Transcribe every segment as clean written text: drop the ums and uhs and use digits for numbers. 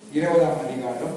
20ஆம் அதிகாரம்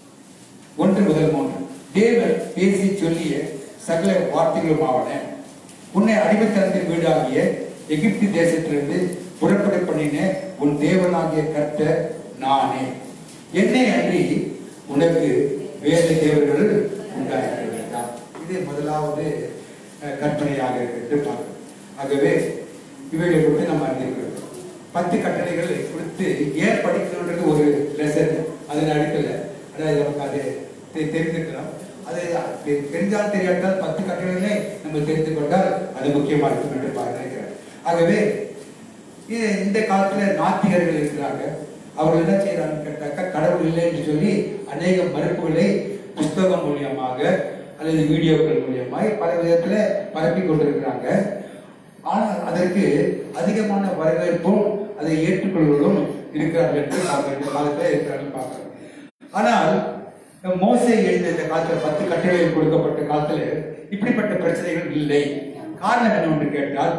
1 முதல் 3. தேவன் பேசி சொல்லிய சகல வார்த்தைகளுமாவன, உன்னை அடிமைத்தனத்தின் வீடாகிய எகிப்து தேசத்திலிருந்து புறப்பட பண்ணின உன் தேவனாகிய கர்த்தர் நானே. என்னை அன்றி உனக்கு வேறு தேவர்கள் உண்டாயிருக்க வேண்டாம். இது முதலாவது கற்பனையாக இருக்கிறது பார்க்கிறோம். ஆகவே இவைகளை கொடுத்து நம்ம அறிந்திருக்கிறோம். 10 கட்டளைகள் கொடுத்து ஏன் படிக்கணுன்றது ஒரு லெசன். அதன் அடிக்கல அதாவது நமக்கு அது தெரிஞ்சுக்கலாம். அது தெரிஞ்சால் தெரியாட்டால் 10 கட்டளைகளை நம்ம தெரிந்து கொண்டால் அது முக்கியமாக இருக்கும் என்று நினைக்கிறேன். ஆகவே இந்த காலத்துல நாத்திகர்கள் இருக்கிறாங்க. அவர்கள் என்ன செய்யறாங்க கேட்டாக்கா, கடவுள் இல்லை என்று சொல்லி அநேக மறுப்புகளை புஸ்தகம் மூலியமாக அல்லது வீடியோக்கள் மூலியமாக பல விதத்துல பரப்பி கொண்டிருக்கிறாங்க. ஆனால் அதற்கு அதிகமான வரவேற்பும் அதை ஏற்றுக்கொள்வதும் இருக்கிறார்கள் என்று இந்த காலத்துல இருக்கிறார்கள் பார்க்கிறோம். ஆனால் மோசே எழுந்த இந்த காலத்துல 10 கட்டளைகள் கொடுக்கப்பட்ட காலத்துல இப்படிப்பட்ட பிரச்சனைகள் இல்லை. காரணம் என்னவென்று கேட்டால்,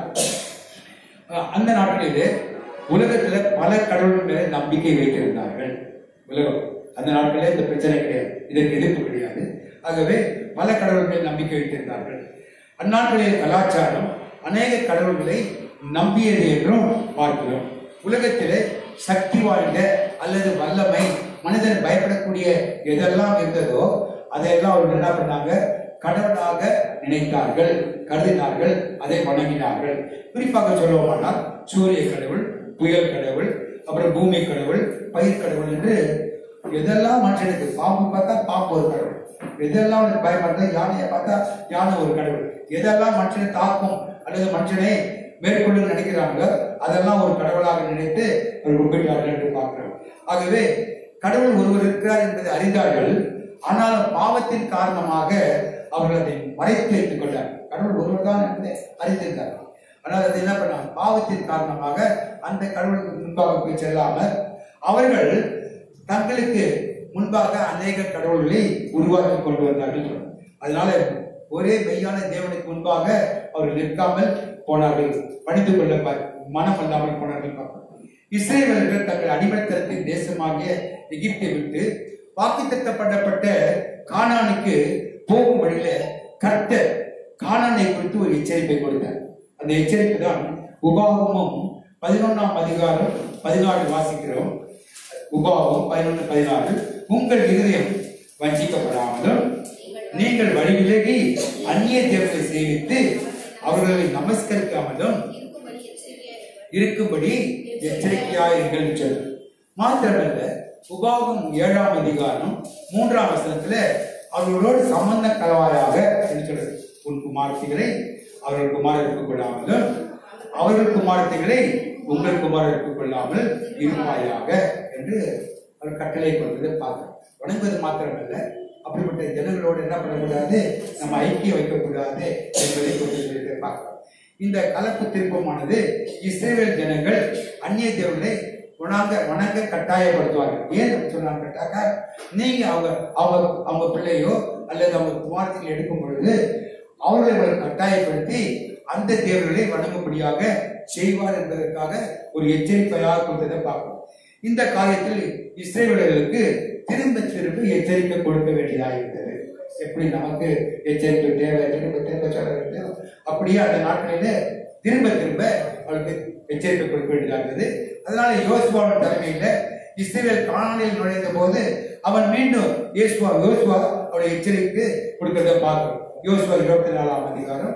அந்த நாட்களிலே உலகத்துல பல கடவுள் மேல நம்பிக்கை வைத்திருந்தார்கள். உலகம் அந்த நாட்களே இந்த பிரச்சனை கிடையாது, இதற்கு எதிர்ப்பு கிடையாது. ஆகவே பல கடவுள் மேல் நம்பிக்கை வைத்திருந்தார்கள். அந்நாட்களில் கலாச்சாரம் அநேக கடவுள்களை நம்பியது என்றும் பார்க்கிறோம். உலகத்திலே சக்தி வாய்ந்த அல்லது வல்லமை, மனிதன் பயப்படக்கூடிய எதெல்லாம் இருந்ததோ அதையெல்லாம் அவர்கள் என்ன பண்ணாங்க, கடவுளாக நினைத்தார்கள், கருதினார்கள், அதை வணங்கினார்கள். குறிப்பாக சொல்லுவோமானால் சூரிய கடவுள், புயல் கடவுள், அப்புறம் பூமி கடவுள், பயிர் கடவுள் என்று எதெல்லாம் மனுஷனுக்கு, பாம்பு பார்த்தா பாம்பு ஒரு கடவுள், எதெல்லாம் பயப்படுறது, யானையை பார்த்தா யானை ஒரு கடவுள், எதெல்லாம் மனுஷனை தாக்கும் அல்லது மனுஷனை மேற்கொண்டு நினைக்கிறாங்களோ அதெல்லாம் ஒரு கடவுளாக நினைத்து அவர் கும்பிட்டார்கள் என்று பார்க்கிறோம். ஆகவே கடவுள் ஒருவர் இருக்கிறார் என்பதை அறிந்தார்கள். ஆனால் பாவத்தின் காரணமாக அவர்கள் அதை மறைத்து வைத்துக் கொண்டார். கடவுள் ஒருவர் தான் என்பதை அறிந்திருந்தார். ஆனால் அதை என்ன பண்ணாங்க, பாவத்தின் காரணமாக அந்த கடவுளுக்கு முன்பாக போய் செல்லாமல் அவர்கள் தங்களுக்கு முன்பாக அநேக கடவுள்களை உருவாக்கி கொண்டு வந்தார்கள். அதனால ஒரே மெய்யான தேவனுக்கு முன்பாக அவர்கள் நிற்காமல் போனார்கள், பணிந்து கொள்ள மனம் அல்லாமல் போனார்கள். இஸ்ரவேலர்கள் தங்கள் அடிமைத்தனத்தின் தேசமாகிய எகிப்தை விட்டு வாக்குத்தத்தம் பண்ணப்பட்ட கானானுக்கு போகும் வழியில கர்த்தர் கானானை குறித்து ஒரு எச்சரிப்பை கொடுத்தார். அந்த எச்சரிப்பு தான் உபாகமம் 11ஆம் அதிகாரம் 14 வாசிக்கிறோம். உபாகமம் 11:16, உங்கள் இருதயம் வஞ்சிக்கப்படாமலும் நீங்கள் வழி விலகி அந்நிய தேவனை சேவித்து அவர்களை நமஸ்கரிக்காமலும் இருக்கும்படி எச்சரிக்கையாயிருங்கள் சொல். மாத்திரமல்ல, உபாகமம் 7ஆம் அதிகாரம் 3ஆம் வசனத்துல அவர்களோடு சம்பந்த கலவாயாக சொல்றது, உன் குமாரத்திகளை அவர்கள் குமாரருக்கு கொள்ளாமலும் அவர்கள் குமாரத்திகளை உங்கள் குமாரருக்கு கொள்ளாமல் இருப்பாயாக என்று அவர் கட்டளை கொடுத்ததை பார்க்கிறோம். வணங்குவது மாத்திரமல்ல, அப்படிப்பட்ட ஜனங்களோடு என்ன பண்ணக்கூடாது, நம்ம ஐக்கியம் வைக்கக்கூடாது என்பதை கொண்டு பார்க்கிறோம். இந்த கலப்பு திருப்பமானது இஸ்ரவேல் ஜனங்கள் அந்நிய தேவனை வணங்க கட்டாயப்படுத்துவார்கள். ஏன் சொன்னாங்க கேட்டாக்கா, நீங்க அவங்க பிள்ளையோ அல்லது அவங்க குமாரத்தில் எடுக்கும் பொழுது அவர்களை கட்டாயப்படுத்தி அந்த தேவர்களை வணங்கும்படியாக செய்வார் என்பதற்காக ஒரு எச்சரிக்கையாக கொடுத்ததை பார்க்கிறோம். இந்த காரியத்தில் இஸ்ரவேலர்களுக்கு திரும்ப திரும்ப எச்சரிக்கை கொடுக்க வேண்டியதாக இருந்தது. எப்படி நமக்கு எச்சரிக்கை தேவை, திரும்ப சொல்ல வேண்டும், அப்படியே அந்த நாட்களில திரும்ப திரும்ப அவருக்கு எச்சரிக்கை கொடுக்க வேண்டியதாக இருந்தது. அதனால யோசுவாவின் தலைமையில இஸ்ரவேல் கானானில் நுழைந்த போது அவன் மீண்டும் யோசுவா அவருடைய எச்சரிக்கை கொடுக்கிறத பார்க்கிறோம். யோசுவா 24ஆம் அதிகாரம்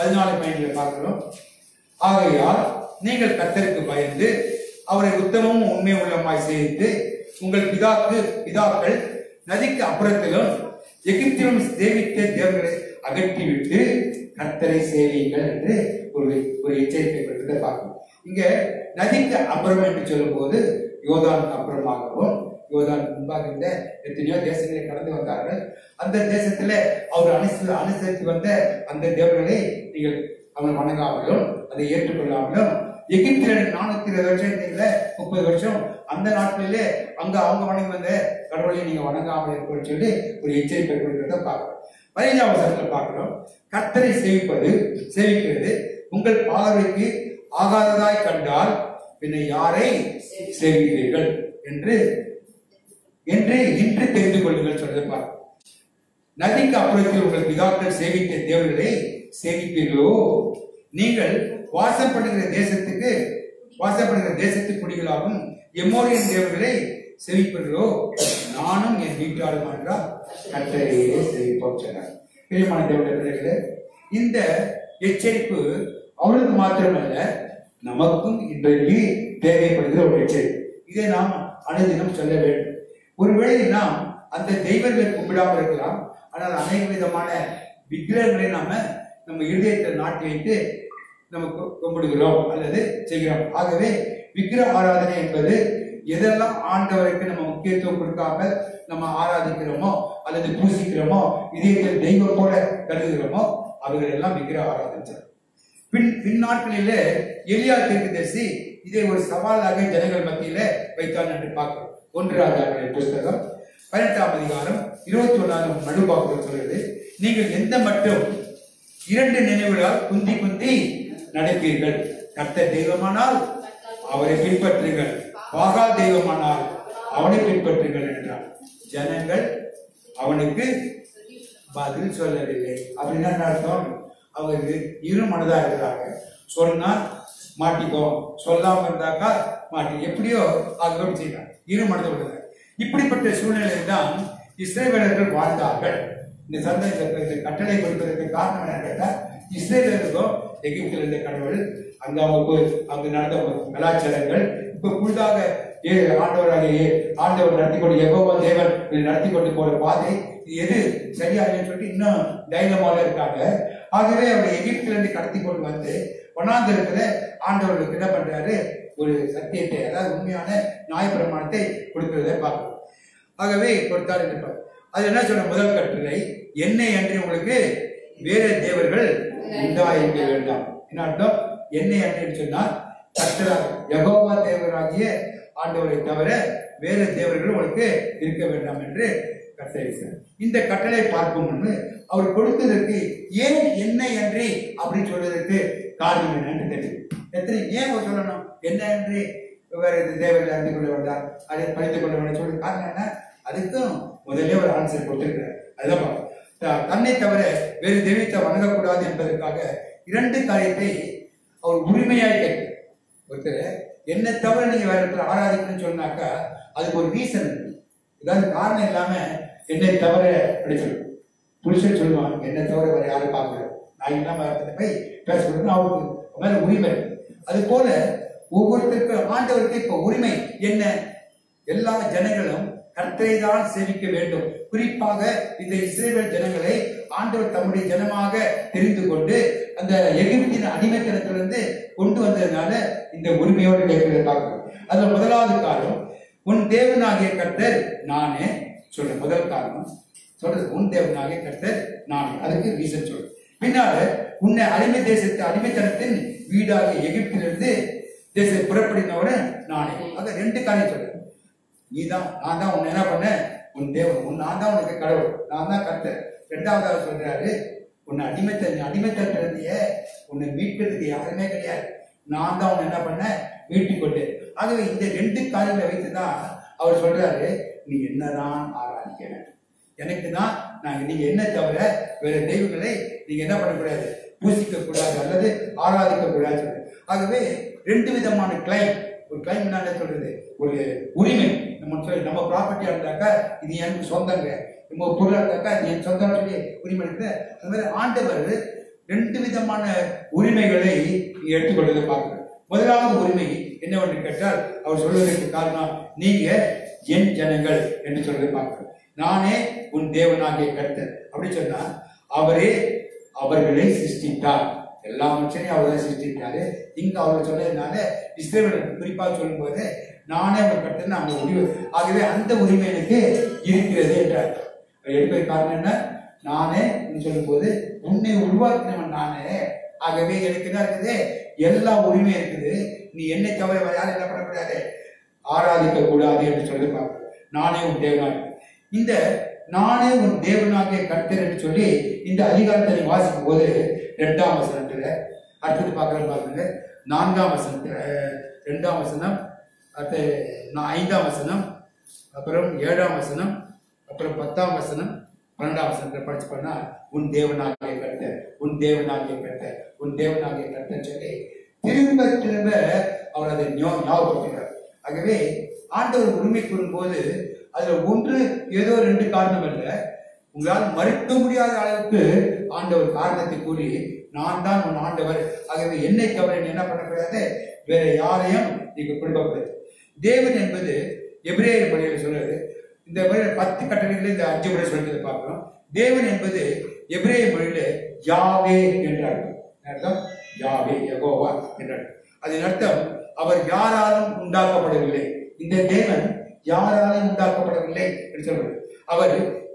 14 பார்க்கிறோம். ஆகையால் நீங்கள் கர்த்தருக்கு பயந்து அவரை உத்தமமும் உண்மை உள்ளமாய் செய்து உங்கள் பிதாக்கள் நதிக்கு அப்புறத்திலும் எகிப்திலும் சேவித்த தேவர்களை அகற்றிவிட்டு கர்த்தரை சேவியுங்கள் என்று ஒரு எச்சரிக்கை கொடுத்ததை பார்க்கணும். இங்க நதிக்கு அப்புறம் என்று சொல்லும் போது யோர்தானுக்கு அப்புறமாகவும், யோர்தான் முன்பாக இருந்த எத்தனையோ தேசங்களை கடந்து வந்தார்கள். அந்த தேசத்துல அவர் அனுசரித்து வந்த அந்த தேவர்களை நீங்கள் அவன் வணங்காமலும் அதை ஏற்றுக்கொள்ளாமலும், எகிப்தில 420 வருஷம் இருந்தீங்கள, 30 வருஷம் அந்த நாட்களிலே அங்க அவங்க வணங்கி வந்த கடவுளை நீங்க வணங்காமல் இருக்கணும்னு சொல்லி ஒரு எச்சரிக்கை கொடுக்கிறத பார்க்கிறோம். 15ஆம் வசனத்துல பார்க்கிறோம், கர்த்தரை சேவிக்கிறது உங்கள் பார்வைக்கு ஆகாததாய் கண்டால் பின்ன யாரை சேவிக்கிறீர்கள் என்று என்று இன்று தெரிந்து கொள்ளுங்கள் சொல்றப்பா. நதிக்கு அப்புறத்தில் உங்கள் பிதாக்கள் சேவித்த தேவர்களை சேவிப்பீர்களோ? நீங்கள் வாசப்படுகிற தேசத்து குடிகளாகும் எம்மோரியன் தேவர்களை சேவிப்பீர்களோ? நானும் என் வீட்டாளர் என்றால் கர்த்தரையே சேவிப்போம் சொன்னார். பிரியமான தேவனுடைய பிள்ளைகளே, இந்த எச்சரிப்பு அவளுக்கு மாத்திரமல்ல, நமக்கும் இன்றைக்கு தேவைப்படுகிற ஒரு எச்சரிப்பு. இதை நாம் அனுதினம் சொல்ல வேண்டும். ஒருவேளை நாம் அந்த தெய்வங்களை கும்பிடாமல் இருக்கலாம், ஆனால் அநேக விதமான விக்கிரகங்களை நம்ம இருதயத்தில் நாட்டி வைத்து நம்ம கும்பிடுகிறோம் அல்லது செய்கிறோம். ஆகவே விக்கிரக ஆராதனை என்பது எதெல்லாம் ஆண்டவருக்கு நம்ம முக்கியத்துவம் கொடுக்காம நம்ம ஆராதிக்கிறோமோ அல்லது பூசிக்கிறோமோ, இதயத்தில் தெய்வம் போல கருதுகிறோமோ, அவர்கள் எல்லாம் விக்கிரக ஆராதிச்சார். பின்னாட்களிலே எலியா தீர்க்கதரிசி இதை ஒரு சவாலாக ஜனங்கள் மத்தியில வைத்தான் என்று பார்க்கிறோம். 1 ராஜாக்களின் புஸ்தகம் 18ஆம் அதிகாரம் 21ஆம் நடுவாக்குதல் சொல்கிறது, நீங்கள் எந்த மட்டும் 2 நினைவுகளால் குந்தி குந்தி நடப்பீர்கள். கர்த்தர் தெய்வமானால் அவரை பின்பற்றுங்கள், பாகால் தெய்வமானால் அவனை பின்பற்றுங்கள் என்றார். ஜனங்கள் அவனுக்கு பதில் சொல்லவில்லை. அப்படின்னா அர்த்தம், அவருக்கு இரு மனதா இருக்கிறாங்க. சொன்னா மாட்டிக்கோ, சொல்லாம இருந்தாக்கா மாட்டி, எப்படியோ அதோடு செய்யலாம், இரு மனதை விடுறாங்க. இப்படிப்பட்ட சூழ்நிலையில் தான் இஸ்ரவேலர்கள் வாழ்ந்தார்கள். இந்த சந்தேகத்தை கட்டளை கொடுப்பதற்கு காரணம் என்ன கேட்டா, இஸ்ரவேலருக்கும் எகிப்தில் இருந்த கடவுள், அங்கு நடந்த கலாச்சாரங்கள் இப்ப புதிதாக ஆண்டவர் நடத்தி கொண்டு யெகோவா தேவன் நடத்தி கொண்டு போற பாதை எது சரியாக சொல்லி இன்னும் தைரியமாக இருக்காங்க. ஆகவே அவர் எகிப்திலிருந்து கடத்தி கொண்டு வந்து வனாந்திரத்துல ஆண்டவர்களுக்கு என்ன பண்றாரு, ஒரு சத்தியத்தை, அதாவது உண்மையான நியாயப்பிரமாணத்தை கொடுக்கிறதை பார்க்கணும். ஆகவே கொடுத்தார் இருப்பார். அது என்ன சொல்ற முதல் கட்டளை, என்னை அன்றி உங்களுக்கு வேற தேவர்கள் உண்டாயிருக்க வேண்டாம். என்ன அர்த்தம்? என்னை அன்றி சொன்னால் கர்த்தராக யெகோவா தேவராகிய ஆண்டவரை தவிர வேற தேவர்கள் உங்களுக்கு இருக்க வேண்டாம் என்று கட்டளை. இந்த கட்டளை பார்க்கும் முன்பு அவர் கொடுத்ததற்கு ஏன் என்னை அன்றி அப்படின்னு சொல்வதற்கு காரணம் என்னன்னு தெரியும். ஏன் அவர் சொல்லணும் என்ன அன்றி வேற தேவர்களை அறிந்து கொள்ள வேண்டாம், அதை படித்துக் கொள்ள வேண்டாம் சொல்ற காரணம் என்ன? அதுக்கும் முதல்ல ஒரு ஆன்சர் கொடுத்திருக்கிறார். அதுதான் தன்னை தவிர வேறு தெய்வத்தை வணங்கக்கூடாது என்பதற்காக 2 காரியத்தை அவர் உரிமையாக கேட்கிறார். ஒருத்தர் என்னை தவிர நீங்க வேற இடத்துல ஆராதிக்கணும்னு சொன்னாக்கா அதுக்கு ஒரு ரீசன் இருக்கு. ஏதாவது காரணம் இல்லாம என்னை தவிர அப்படி சொல்லுவோம். புருஷன் சொல்லுவான், என்னை தவிர வேற யாரும் பார்க்கணும், நான் இல்லாம போய் பேசக்கூடாதுன்னு அவருக்கு மேல உரிமை. அது போல ஒவ்வொருத்தருக்கும் ஆண்டவருக்கு இப்ப உரிமை என்ன? எல்லா ஜனங்களும் கர்த்தரை தான் சேவிக்க வேண்டும். குறிப்பாக இந்த இஸ்ரவேல் ஜனங்களை ஆண்டவர் தம்முடைய ஜனமாக தெரிந்து கொண்டு அந்த எகிப்தின் அடிமைத்தனத்திலிருந்து கொண்டு வந்ததுனால இந்த உரிமையோடு கேட்கிறத பார்க்கிறோம். அதுல முதலாவது காரணம், உன் தேவனாகிய கர்த்தர் நானே சொல்ற முதல் காரணம் சொல்றது, உன் தேவனாகிய கர்த்தர் நானே. அதுக்கு ரீசன் சொல்ற. பின்னால உன்னை அடிமைத்தனத்தின் வீடாகிய எகிப்திலிருந்து தேசத்தை புறப்படினவுடன் நானே. ஆக 2 காரியம் சொல்றேன். நீதான், நான் தான் உன்னை என்ன பண்ண, உன் தேவன், நான் தான் உனக்கு கடவுள், நான் தான் கர்த்தர். 2வது சொல்றாரு, உன்னை அடிமைத்தனத்திலிருந்திய உன்னை மீட்கிறதுக்கு யாருமே கிடையாது, நான் தான் உன்னை என்ன பண்ண மீட்டிக் கொண்டு. ஆகவே இந்த 2 காரியங்களை வைத்துதான் அவர் சொல்றாரு, நீ என்னதான் ஆராதிக்க வேண்டும், எனக்கு தான் நீங்க என்ன தவிர வேற தெய்வங்களை நீங்க என்ன பண்ணக்கூடாது, பூசிக்க கூடாது அல்லது ஆராதிக்க கூடாது. ஆகவே 2 விதமான கிளைம். ஒரு கிளைம் என்ன சொல்றது, ஒரு உரிமை. நம்ம ப்ராப்பர்ட்டியா இருந்தாக்கா இது எனக்கு சொந்தங்க, நம்ம பொருளா இருந்தாக்கா இது என் சொந்தம் சொல்லி உரிமை இருக்கு. அது மாதிரி ஆண்டவர் 2 விதமான உரிமைகளை எடுத்துக்கொள்வதை பார்க்கிறோம். முதலாவது உரிமை என்னவென்று கேட்டால், அவர் சொல்வதற்கு காரணம், நீங்க என் ஜனங்கள் என்று சொல்வதை பார்க்கிறோம். நானே உன் தேவனாகிய கர்த்தர் அப்படி சொன்னா, அவரே அவர்களை சிருஷ்டித்தார். எல்லா மனுஷனையும் அவர் சிருஷ்டித்தாரு. இங்க அவர் சொன்னதுனால இஸ்ரவேலுக்கு குறிப்பாக சொல்லும் போது நானே அவர் கர்த்தர் அவங்க உரிமை. ஆகவே அந்த உரிமை எனக்கு இருக்கிறது என்றார். எடுப்பது காரணம் என்ன? நானே சொல்லும் போது உன்னை உருவாக்கினவன் நானே. ஆகவே எனக்கு என்ன இருக்குது, எல்லா உரிமையும் இருக்குது. நீ என்னை தவிர வேற யாரும் என்ன பண்ணக்கூடாது, ஆராதிக்க கூடாது என்று சொல்லி பார்க்கிறோம். நானே உன் தேவனாக, இந்த நானே உன் தேவனாகிய கர்த்தர் என்று சொல்லி இந்த அதிகாரத்தை வாசிக்கும் போது 2ஆம் வசனத்துல அடுத்தது பார்க்கலாம் பாருங்க. 4ஆம் வசனத்துல 2ஆம் வசனம், அடுத்து 5ஆம் வசனம், அப்புறம் 7ஆம் வசனம், அப்புறம் 10ஆம் வசனம், 12ஆம் வசனத்தை படிச்சு பண்ணா உன் தேவனாகிய கர்த்தர், உன் தேவனாகிய கர்த்தர், உன் தேவனாகிய கர்த்தர் சொல்லி திரும்ப திரும்ப அவர் அதை ஞாபகப்படுத்துகிறார். ஆகவே ஆண்டவர் உரிமை கூறும்போது அதுல ஒன்று ஏதோ 2 காரணம் அல்ல, உங்களால் மறுக்க முடியாத அளவுக்கு ஆண்டவர் காரணத்தை கூறி நான் தான் உன் ஆண்டவர், ஆகவே என்னை தவிர என்ன பண்ணக்கூடாது, வேற யாரையும் நீங்க கொடுக்கக்கூடாது. தேவன் என்பது எபிரேயர் மொழியில் சொல்றது, இந்த 10 கட்டளைகளில் இந்த 5 முறை சொல்றதை பார்க்கிறோம். தேவன் என்பது எபிரேயர் மொழியில யாவே என்றார். அர்த்தம் யாவே, யெகோவா என்றார். அதன் அர்த்தம் அவர் யாராலும் உண்டாக்கப்படவில்லை. இந்த தேவன் யாராலும் உண்டாக்கப்படவில்லை என்று சொல்றது. அவர்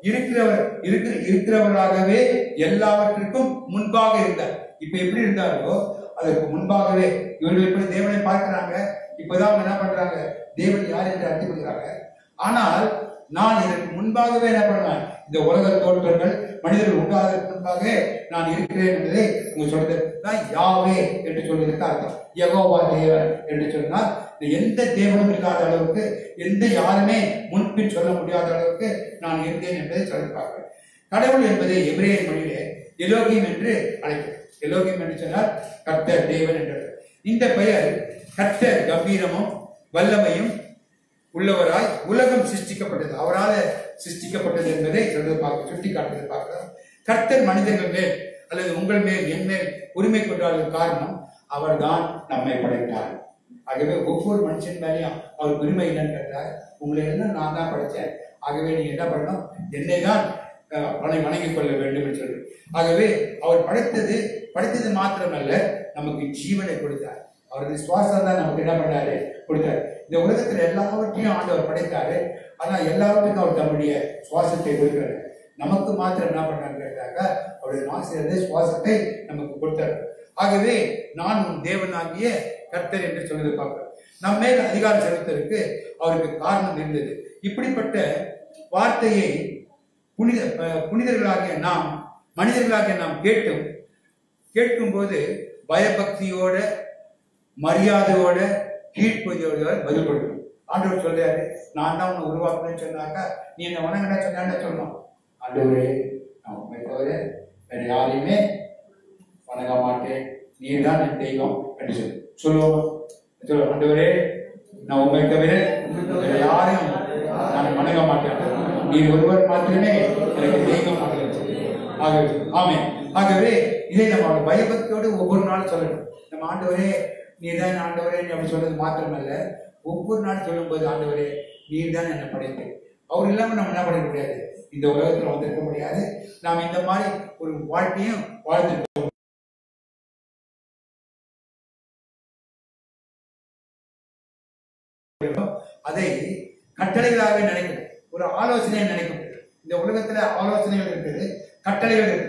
இருக்கிறவராகவே எல்லாவற்றிற்கும் முன்பாக இருந்தார். இப்ப எப்படி இருந்தாரோ அதற்கு முன்பாகவே இவர்கள் இப்படி தேவனை பார்க்கிறாங்க. இப்பதான் என்ன பண்றாங்க, தேவன் யார் என்று அறிந்து கொள்கிறாங்க. ஆனால் நான் இதற்கு முன்பாகவே என்ன பண்ணுவேன், இந்த உலக தோற்றங்கள் மனிதர்கள் உண்டாவதற்கு முன்பாக நான் இருக்கிறேன் என்பதை உங்க சொல்றது தான் யாவே என்று சொல்வதற்கு அர்த்தம். யெகோவா தேவன் என்று சொன்னால் எந்த தேவனும் இல்லாத அளவுக்கு, எந்த யாருமே முன்பின் சொல்ல முடியாத அளவுக்கு நான் இருந்தேன் என்பதை சொல்லிருப்பாங்க. கடவுள் என்பதை எபிரேயர் மொழியிலே எலோகிம் என்று அழைக்கிறார். எலோகிம் என்று சொன்னால் கர்த்தர், தேவன் என்றது. இந்த பெயர் கர்த்தர் கம்பீரமும் வல்லமையும் உள்ளவராய் உலகம் சிருஷ்டிக்கப்பட்டது, அவரால் சிருஷ்டிக்கப்பட்டது என்பதை சுட்டி காட்டுவதை பார்க்கிறோம். கர்த்தர் மனிதர்கள் மேல் அல்லது உங்கள் மேல் என் மேல் உரிமை கொண்டாடுவதற்கு காரணம் அவர் தான் நம்மை படைத்தார். ஆகவே ஒவ்வொரு மனுஷன் மேலேயும் அவர் உரிமை இல்லைன்னு கேட்டார். உங்களை எல்லாம் நான் தான் படைத்தேன், ஆகவே நீங்க என்ன பண்ணணும், என்னை தான் வணங்கிக் கொள்ள வேண்டும் என்று சொல்லி. ஆகவே அவர் படைத்தது மாத்திரமல்ல, நமக்கு ஜீவனை கொடுத்தார். அவரது சுவாசம் தான் நமக்கு என்ன பண்ணாரு, கொடுத்தாரு. இந்த உலகத்துல எல்லாவற்றையும் ஆண்டவர் படைத்தாரு, ஆனா எல்லாவற்றுக்கும் அவர் தம்முடைய சுவாசத்தை கொடுக்கிறார். நமக்கு மாத்திரம் என்ன பண்ணாரு கேட்டாங்க, அவருடைய சுவாசத்தை நமக்கு கொடுத்தார். ஆகவே நான் உன் தேவனாகிய கர்த்தர் என்று சொல்வதை பார்க்கிறோம். நம்ம மேல் அதிகாரம் செலுத்துவதற்கு அவருக்கு காரணம் இருந்தது. இப்படிப்பட்ட வார்த்தையை புனிதர்களாகிய நாம், மனிதர்களாகிய நாம் கேட்கும் போது பயபக்தியோட, மரியாதையோட, கீழ்ப்பதியோட பதில் கொடுக்கணும். ஆண்டவர் சொல்றாரு, நான் தான் உன்னை உருவாக்குறேன்னு சொன்னாக்கா நீ என்ன வணங்கினா சொன்னா சொல்லணும், ஆண்டவரே நான் உண்மை தவிர வேற யாரையுமே வணங்க மாட்டேன், நீர் தான் என் தெய்வம் என்று சொல்லுவோம். ஆண்டவரே நான் உண்மை தவிர வேற யாரையும் நான் வணங்க மாட்டேன், நீர் ஒருவர் மாத்திரமே எனக்கு தெய்வம். ஆமே. ஆகவே இதை நம்ம பயபக்தியோடு ஒவ்வொரு நாளும் சொல்லணும். நம்ம ஆண்டவரே நீர் தான் ஆண்டவரே அப்படி சொல்றது மாத்திரமல்ல, ஒவ்வொரு நாள் சொல்லும் போது ஆண்டவரே நீர் தான் என்னை படைத்தேன், அவர் இல்லாம நம்ம என்ன பண்ண முடியாது, இந்த உலகத்துல வந்திருக்க முடியாது. நாம் இந்த மாதிரி ஒரு வாழ்க்கையும் வாழ்ந்துட்டோம். அதை கட்டளைகளாக நினைக்கணும், ஒரு ஆலோசனையை நினைக்கணும். இந்த உலகத்துல ஆலோசனைகள் இருக்குது, கட்டளைகள் இருக்கு.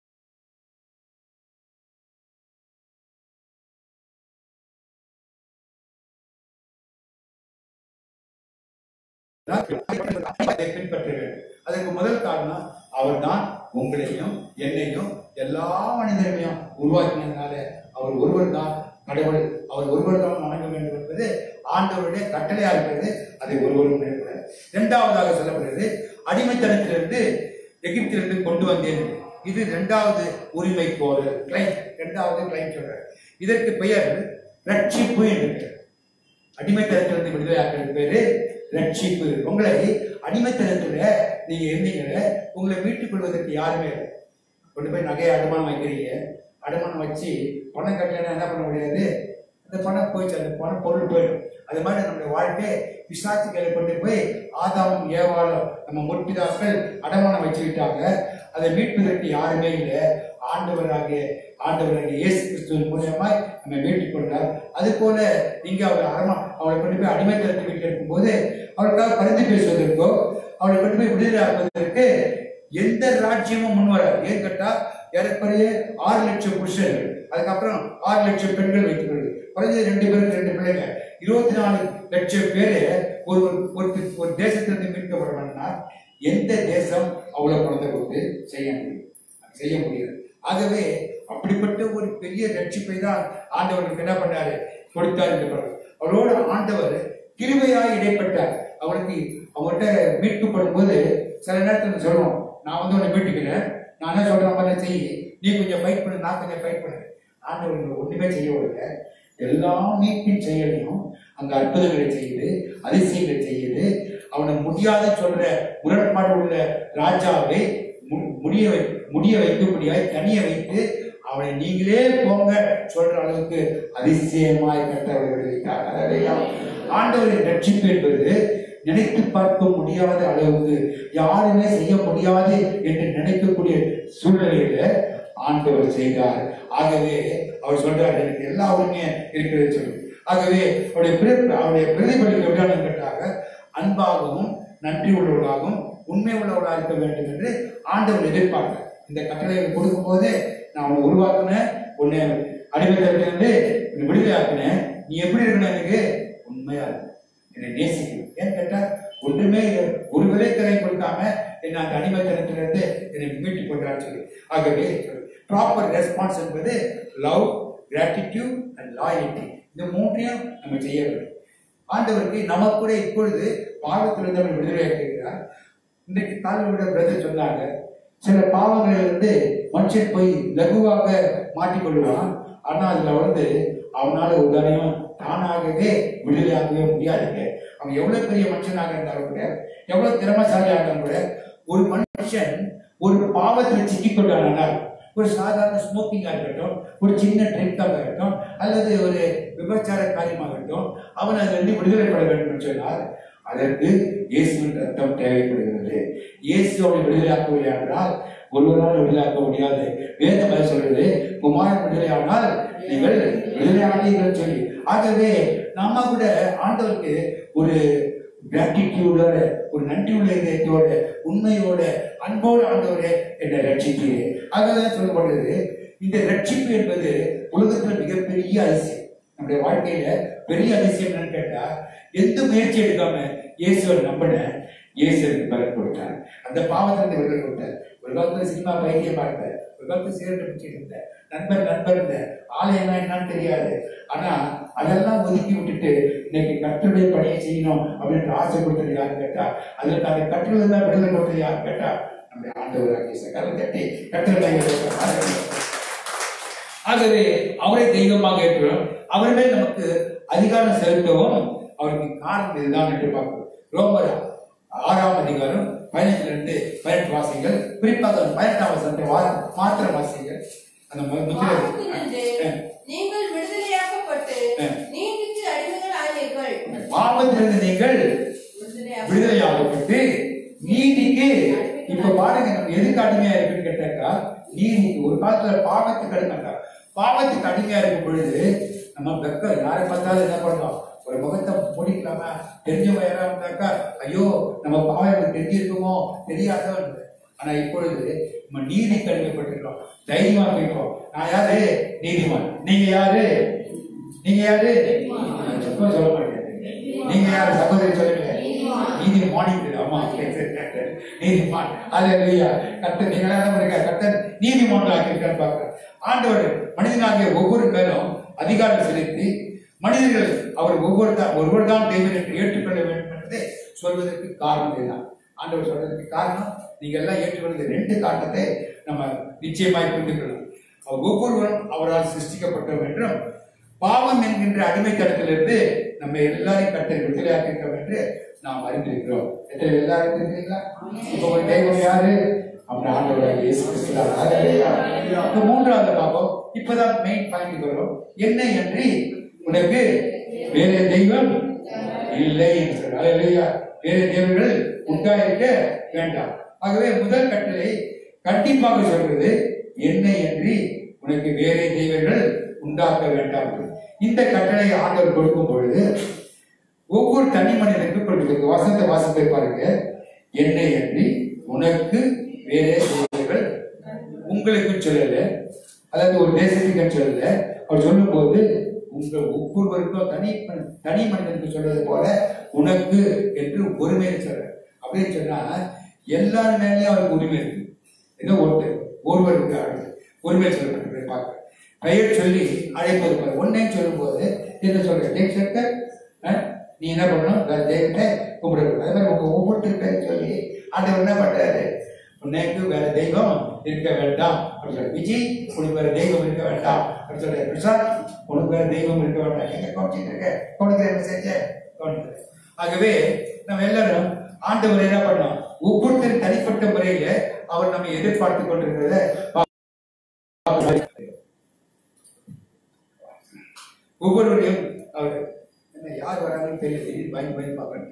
பின்பற்ற வேண்டும். அதற்கு முதல் காரணம் அவர் தான் உங்களையும் என்னையும் எல்லா மனிதர்களையும் உருவாக்கினதுனால அவர் ஒருவர் தான் கடவுள், அவர் ஒருவர் தான் வணங்க வேண்டும் என்பது ஆண்டவருடைய கட்டளையா இருக்கிறது. அதை ஒருவரும் நினைக்கிறார். இரண்டாவதாக சொல்லப்படுகிறது, அடிமைத்தனத்திலிருந்து எகிப்திலிருந்து கொண்டு வந்தேன். இது இரண்டாவது உரிமை கோரல், கிளைம். இரண்டாவது கிளைம் சொல்ற. இதற்கு பெயர் ரட்சிப்பு என்று. அடிமைத்தனத்திலிருந்து விடுதலையாக்கிறது பேரு ரட்சிப்பு. உங்களை அடிமைத்தனத்துல நீங்க இருந்தீங்க, உங்களை மீட்டுக் கொள்வதற்கு யாருமே இல்லை. கொண்டு போய் நகையை அடமானம் வைக்கிறீங்க, அடமானம் வச்சு பணம் கட்டலைன்னா என்ன பண்ண முடியாது, அந்த பணம் போயிடுச்சு, அந்த பணம் பொருள் போயிடும். அது மாதிரி நம்முடைய வாழ்க்கை பிசாசுகளை கொண்டு போய் ஆதாமும் ஏவாளும் நம்ம முற்பிதாக்கள் அடமானம் வச்சுக்கிட்டாங்க. அதை மீட்பதற்கு யாருமே இல்லை. ஆண்டவராகிய இயேசு கிறிஸ்துவின் மூலமாய் நம்ம மீட்டுக் கொண்டார். அது போல நீங்க அவளை கொண்டு போய் அடிமைத்தனத்தை வீட்டில் இருக்கும்போது அவளுக்காக பரிந்து பேசுவதற்கோ அவளை கொண்டு போய் விடுதலை ஆக்குவதற்கு எந்த ராஜ்யமும் முன்வராது. ஏன் கேட்டா ஏறக்குறைய 6 லட்சம் புருஷர்கள், அதுக்கப்புறம் 6 லட்சம் பெண்கள் வைத்துக் கொள்வது, குறைஞ்சது 2 பேருக்கு 2 பிள்ளைங்க, 24 லட்சம் பேரு ஒரு தேசத்திலிருந்து மீட்கப்படுவாங்கன்னா எந்த தேசம் அவ்வளவு குழந்தை கொடுத்து செய்ய முடியாது. ஆகவே அப்படிப்பட்ட ஒரு பெரிய ரட்சிப்பை தான் ஆண்டவருக்கு என்ன பண்ணாரு, கொடுத்தார் என்று. அவரோடு ஆண்டவர் கிருபையாய் இடைப்பட்டார். அவளுக்கு அவங்ககிட்ட மீட்கப்படும் போது சில நேரத்தில் சொல்லுவோம், நான் வந்து உன்னை மீட்டுக்கிறேன், நான் என்ன சொல்றேன் மாதிரி செய்ய, நீ கொஞ்சம் ஃபைட் பண்ணு, நான் கொஞ்சம் ஃபைட் பண்ணு. ஆண்டவர் ஒன்றுமே செய்ய விடல. எல்லா மீட்பின் செயலையும் அங்க அற்புதங்களை செய்யுது, அதிசயங்களை செய்யுது. அவனை முடியாத சொல்ற முரண்பாடு உள்ள ராஜாவை முடிய வைக்கும்படியாய் தனிய வைத்து அவனை நீங்களே போங்க சொல்ற அளவுக்கு அதிசயமாய் கட்டவர்கள் வைத்தார். ஆண்டவரின் ரட்சிப்பு என்பது நினைத்து பார்க்க முடியாத அளவுக்கு, யாருமே செய்ய முடியாது என்று நினைக்கக்கூடிய சூழ்நிலையில ஆண்டவர் செய்தார். ஆகவே அவர் சொல்றார், எனக்கு எல்லா உரிமையா இருக்கிறது சொல்லி. ஆகவே அவருடைய பிரதிபலிப்பு எப்படியானு கேட்டாக அன்பாகவும் நன்றி உள்ளவர்களாகவும் உண்மை உள்ளவர்களாக இருக்க வேண்டும் என்று ஆண்டவர் எதிர்பார்க்கிறார். இந்த கட்டளையை கொடுக்கும் போதே நான் உன்னை உருவாக்குனேன், உன்னை அடிமைத்தலிருந்து விடுதலையாக்குனேன், நீ எப்படி இருக்கணும், எனக்கு உண்மையா இருக்கு, என்னை நேசிக்கணும். ஏன்னு கேட்டா ஒன்றுமே ஒரு விலைக்கரை கொடுக்காம என்ன அந்த அடிமைத்தனத்திலிருந்து என்னை மீட்டுக் கொண்டான்னு சொல்லி. ஆகவே ப்ராப்பர் ரெஸ்பான்ஸ் என்பது லவ், கிராட்டிடியூட் அண்ட் லாயல்டி. இந்த மூன்றையும் நம்ம செய்ய வேண்டும். ஆண்டவருக்கு நமக்கு கூட இப்பொழுது பாவத்திலிருந்து அவர் விடுதலையாக்குகிறார். இன்றைக்கு தாழ்வுடைய பிரதர் சொன்னாங்க, சில பாவங்களிலிருந்து மனுஷன் போய் லகுவாக மாட்டிக்கொள்வான். ஆனா அதுல வந்து அவனால உதாரணம் தானாகவே விடுதலையாகவே முடியாதுங்க. அவன் எவ்வளவு பெரிய மனுஷனாக இருந்தாலும் கூட, எவ்வளவு திறமைசாலியாக இருந்தாலும் கூட, ஒரு மனுஷன் ஒரு பாவத்தில் சிக்கிக்கொண்டானால், ஒரு சாதாரண ஸ்மோக்கிங்கா இருக்கட்டும், ஒரு சின்ன ட்ரிங்காக இருக்கட்டும், அல்லது ஒரு விபச்சார காரியமாக இருக்கட்டும், அவன் அதிலிருந்து விடுதலைப்பட வேண்டும் என்று சொன்னால் அதற்கு இயேசுவின் ரத்தம் தேவைப்படுகிறது. இயேசு அவனை விடுதலையாக்கவில்லை என்றால் ஒருவரால் விடுதலையாக்க முடியாது. வேதம் அதை சொல்றது, குமாரன் விடுதலையானால் நீங்கள் விடுதலையானீர்கள் சொல்லி. ஆகவே நாம கூட ஆண்டவருக்கு ஒரு கிராட்டிடியூடோட, ஒரு நன்றியுள்ள இதயத்தோட, உண்மையோட, அன்போடு ஆண்டவரே என்னை ரட்சிக்கிறேன். ஆகதான் சொல்லப்படுது, இந்த ரட்சிப்பு என்பது உலகத்துல மிகப்பெரிய அதிசயம். நம்முடைய வாழ்க்கையில பெரிய அதிசயம் என்னன்னு கேட்டா, எந்த முயற்சி எடுக்காம இயேசுவை நம்பின, இயேசுக்கு பலன் கொடுத்தார். அந்த பாவத்திலிருந்து விடுதலை கொடுத்தார். ஒரு காலத்துல சினிமா பைத்தியம் பார்த்தேன், ஒரு காலத்துல சிகரெட் பிடிச்சிட்டு இருந்தேன், நண்பர் இருந்தேன், ஆலயம்னா என்னன்னு தெரியாது. ஆனா அதெல்லாம் ஒதுக்கி விட்டுட்டு இன்னைக்கு கர்த்தருடைய பணியை செய்யணும் அப்படின்ற ஆசை கொடுத்தது யாருன்னு கேட்டா, அதுல அந்த கற்றுல தான் விடுதலை கொடுத்தது யாருன்னு கேட்டா நம்முடைய ஆண்டவராகிய கட்டி கற்றல். ஆகவே அவரை தெய்வமாக ஏற்றுவோம். அவர் மேல் நமக்கு அதிகாரம் செலுத்தவும் அவருக்கு காரணம் இதுதான் என்று பார்க்கிறோம். ரோமர் 6ஆம் அதிகாரம் 15 வாசிகள், குறிப்பாக 18ஆம் வசனத்தை மாத்திர வாசிகள். அந்த நீங்கள் விடுதலையாக்கப்பட்டு நீதிக்கு அடிமைகள் ஆனீர்கள். பாவத்திலிருந்து நீங்கள் விடுதலையாக்கப்பட்டு நீதிக்கு, இப்ப பாருங்க நம்ம எதுக்கு அடிமையா இருக்குன்னு கேட்டாக்கா, நீதிக்கு. ஒரு காலத்துல பாவத்துக்கு அடிமைக்கா, பாவத்துக்கு அடிமையா இருக்கும் பொழுது நம்ம வெக்க யாரை பார்த்தாலும் என்ன பண்ணோம், ஒரு முகத்தை முடிக்கலாமா, தெரிஞ்சவங்க யாரா இருந்தாக்கா ஐயோ நம்ம பாவம் தெரிஞ்சிருக்குமோ தெரியாதோ. ஆனா இப்பொழுது நம்ம நீதி கடிமைப்பட்டிருக்கோம், தைரியமா போயிட்டோம். நான் யாரு? நீதிமான். நீங்க யாரு? நீங்க யாரு? சொல்ல மாட்டேன். நீங்க யாரு? சகோதரி சொல்லுங்க. நீதிமான். ஆமா, நீதிமான். அல்லேலூயா. கர்த்தர் நீங்களா இருக்க, கர்த்தர் நீதிமான் ஆக்கியிருக்கான்னு பார்க்க. ஆண்டவர் மனிதனாகிய ஒவ்வொரு பேரும் அதிகாரம் செலுத்தி மனிதர்கள் அவர் ஒருவர் தான் தேவன் என்று ஏற்றுக்கொள்ள வேண்டும் என்பதை சொல்வதற்கு காரணம் இதுதான். ஆண்டவர் சொல்றதுக்கு காரணம், நீங்க எல்லாம் ஏற்றுக்கொள்வது 2 காரணத்தை நம்ம நிச்சயமாய் புரிந்து கொள்ளலாம். ஒவ்வொருவரும் அவரால் சிருஷ்டிக்கப்பட்டோம் என்றும், பாவம் என்கின்ற அடிமைத்தனத்திலிருந்து நம்ம எல்லாரையும் கர்த்தர் விடுதலையாக்கியிருக்கோம் என்று நாம் அறிந்திருக்கிறோம். எல்லாரும் இருக்கிறீங்களா? இப்ப ஒரு தெய்வம் யாரு? அப்படி ஆண்டவராகிய இயேசு கிறிஸ்து. மூன்றாவது பாவம், இப்பதான் மெயின் பாயிண்ட் வரும். என்ன என்று உனக்கு வேற தெய்வம் இல்லை என்று சொல்றார். வேற தெய்வங்கள் உண்டாயிருக்க வேண்டாம். ஆகவே முதல் கட்டளை கண்டிப்பாக சொல்றது, என்னை என்று உனக்கு வேற தெய்வங்கள் உண்டாக்க வேண்டாம். இந்த கட்டளையை ஆண்டவர் கொடுக்கும் பொழுது ஒவ்வொரு தனி மனிதனுக்கும் கொடுக்கிறது. வசந்த வாசத்தை பாருங்க, என்னை என்று உனக்கு வேற தெய்வங்கள் உங்களுக்கு சொல்லல, அதாவது ஒரு தேசத்துக்கு சொல்லல. அவர் சொல்லும் போது உங்கள் ஒவ்வொருவருக்கும் தனி மனிதனுக்கு சொல்றது போல உனக்கு என்று ஒருமையை சொல்ற. அப்படின்னு சொன்னா எல்லார் மேலேயும் அவருக்கு உரிமை இருக்கு. ஏதோ ஒருவருக்கு உரிமை சொல்லப்பட்டு பார்க்க பெயர் சொல்லி அழைப்பது போல. ஒன்னே சொல்லும் போது என்ன சொல்ற, நீ என்ன பண்ணணும், தெய்வத்தை கும்பிடக்கூடாது. அதே மாதிரி உங்க ஒவ்வொருத்தர் பேர் சொல்லி ஆண்டவர் என்ன பண்றாரு, உனக்கு வேற தெய்வம் இருக்க வேண்டாம் அப்படின்னு சொல்லி, விஜய் உனக்கு வேற தெய்வம் இருக்க வேண்டாம் அப்படின்னு சொல்ற, பிரசாத் உனக்கு வேற தெய்வம் இருக்க வேண்டாம், எங்க கவனிச்சுட்டு இருக்க கவனிக்கிற மெசேஜ கவனிக்கிற. ஆகவே நம்ம எல்லாரும் ஆண்டவர் என்ன பண்ணோம், ஒவ்வொருத்தரும் தனிப்பட்ட முறையில அவர் நம்ம எதிர்பார்த்து கொண்டிருக்கிறத ஒவ்வொருவரையும் அவர் என்ன யார் வராங்கன்னு தெரியல, பயந்து பார்க்கணும்.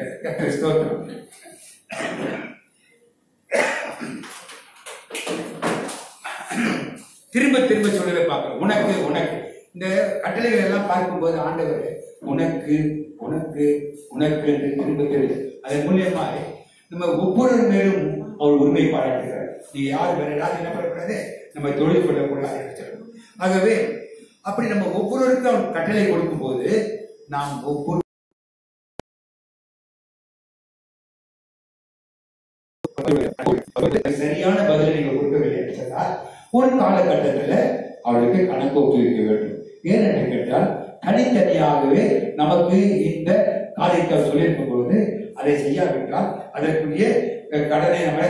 திரும்ப திரும்ப சொல்லவே பார்க்கணும், உனக்கு உனக்கு. இந்த கட்டளைகள் எல்லாம் பார்க்கும்போது ஆண்டவர் உனக்கு உனக்கு உனக்கு என்று திரும்ப திரும்ப அதன் மூலியமா நம்ம ஒவ்வொரு மேலும் அவர் உண்மை பாராட்டுகிறார். நீ யார் வேற யாரும் என்ன பண்ணக்கூடாது, நம்ம தொழில் கொள்ளக்கூடாது. ஆகவே அப்படி நம்ம ஒவ்வொருவருக்கும் அவர் கட்டளை கொடுக்கும் போது நாம் ஒவ்வொரு சரியான பதிலை நீங்க கொடுக்கவில்லை என்று சொன்னால் ஒரு காலகட்டத்தில் அவளுக்கு கணக்கு ஒப்புவிக்க வேண்டும். ஏனென்று கேட்டால் தனித்தனியாகவே நமக்கு இந்த காரியத்தை சொல்லியிருக்கும் போது அதை செய்யாவிட்டால் அதற்குரிய கடனை நம்ம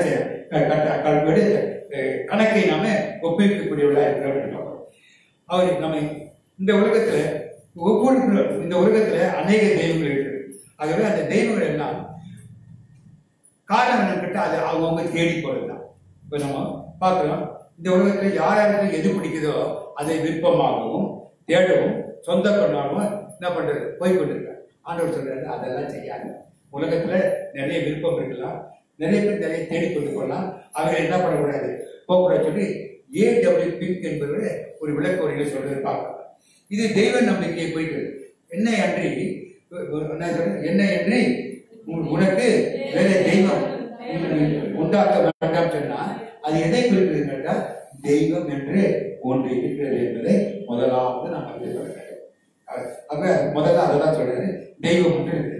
கணக்கை நாம ஒப்புவிக்கக்கூடியவர்களா இருக்க வேண்டும். அவர் நம்ம இந்த உலகத்துல இந்த உலகத்துல அநேக தெய்வங்கள் இருக்கு. ஆகவே அந்த தெய்வங்கள் எல்லாம் காரணம் என்னன்னு கேட்டா அது அவங்க தேடி போறதுதான். இப்ப நம்ம பார்க்கலாம், இந்த உலகத்துல யாராருக்கு எது பிடிக்குதோ அதை விருப்பமாகவும் தேடவும் சொந்த கொண்டாடவும் என்ன பண்றது போய் கொண்டிருக்காங்க. ஆண்டவர் சொல்றாரு அதெல்லாம் செய்யாங்க. உலகத்துல நிறைய விருப்பம் இருக்கலாம், நிறைய பேர் நிறைய தேடிக்கொண்டு போகலாம், அவங்க என்ன பண்ணக்கூடாது போகக்கூடாது சொல்லி ஏடபிள்யூ பிங்க் என்பது ஒரு விளக்க உரையில சொல்றது பார்க்கலாம். இது தெய்வ நம்பிக்கையை போயிட்டு என்னை அன்றி உனக்கு வேற தெய்வம் உண்டாக்க வேண்டாம் சொன்னா அது எதை குறிக்கிறது கேட்டால் தெய்வம் என்று ஒன்று இருக்கிறது என்பதை முதலாவது நாம் அறிந்து கொள்ள வேண்டும். அப்ப முதல்ல அதான் சொல்றாரு, தெய்வம் ஒன்று இருக்குது.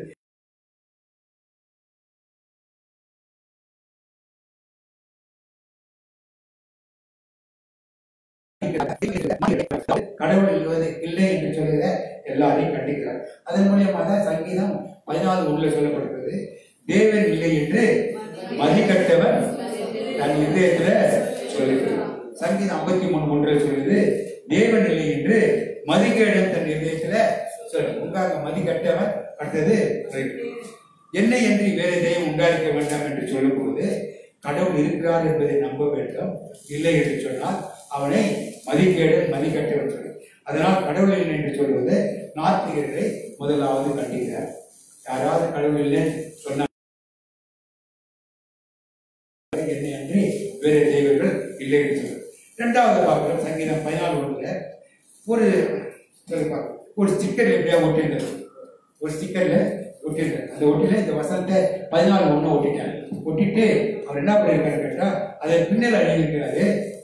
கடவுள் இல்லை என்று சொல்லுகிற எல்லாரையும் கண்டிக்கிறார். அதன் மூலியமாக தான் சங்கீதம் 14:1 சொல்லப்படுகிறது, தேவன் இல்லை என்று மதிக்கட்டவர் தன் இதயத்துல சொல்லுகிறார். சங்கீதம் 53:1 சொல்லுது, தேவன் இல்லை என்று மதிக்கேடன் தன் இதயத்துல சொல்லு. உங்காக மதிக்கட்டவர் அடுத்தது என்னை என்று வேற தெய்வம் உண்டாயிருக்க வேண்டாம் என்று சொல்லும் போது கடவுள் இருக்கிறார் என்பதை நம்ப வேண்டும். இல்லை என்று சொன்னால் அவனை மதிக்கேடன் மதிக்கட்டவர் சொல்லு. அதனால் கடவுள் இல்லை என்று சொல்வது நாத்திகர்களை முதலாவது கண்டிக்கிறார். யாராவது கடவுள் இல்லை சொன்ன என்னை அன்றி வேறு தெய்வங்கள் இல்லை என்று சொல்வது. இரண்டாவது பார்க்கிறோம், சங்கீதம் 14:1 ஒரு ஸ்டிக்கர் எப்படியா ஒட்டின்றது, ஒரு ஸ்டிக்கர்ல ஒட்டின்றது. அந்த ஒட்டில இந்த வசனத்தை 14:1 ஒட்டிட்டாங்க. ஒட்டிட்டு அவர் என்ன பண்ணிருக்காரு கேட்டா அதை பின்னல் அழிஞ்சிருக்கிறாரு.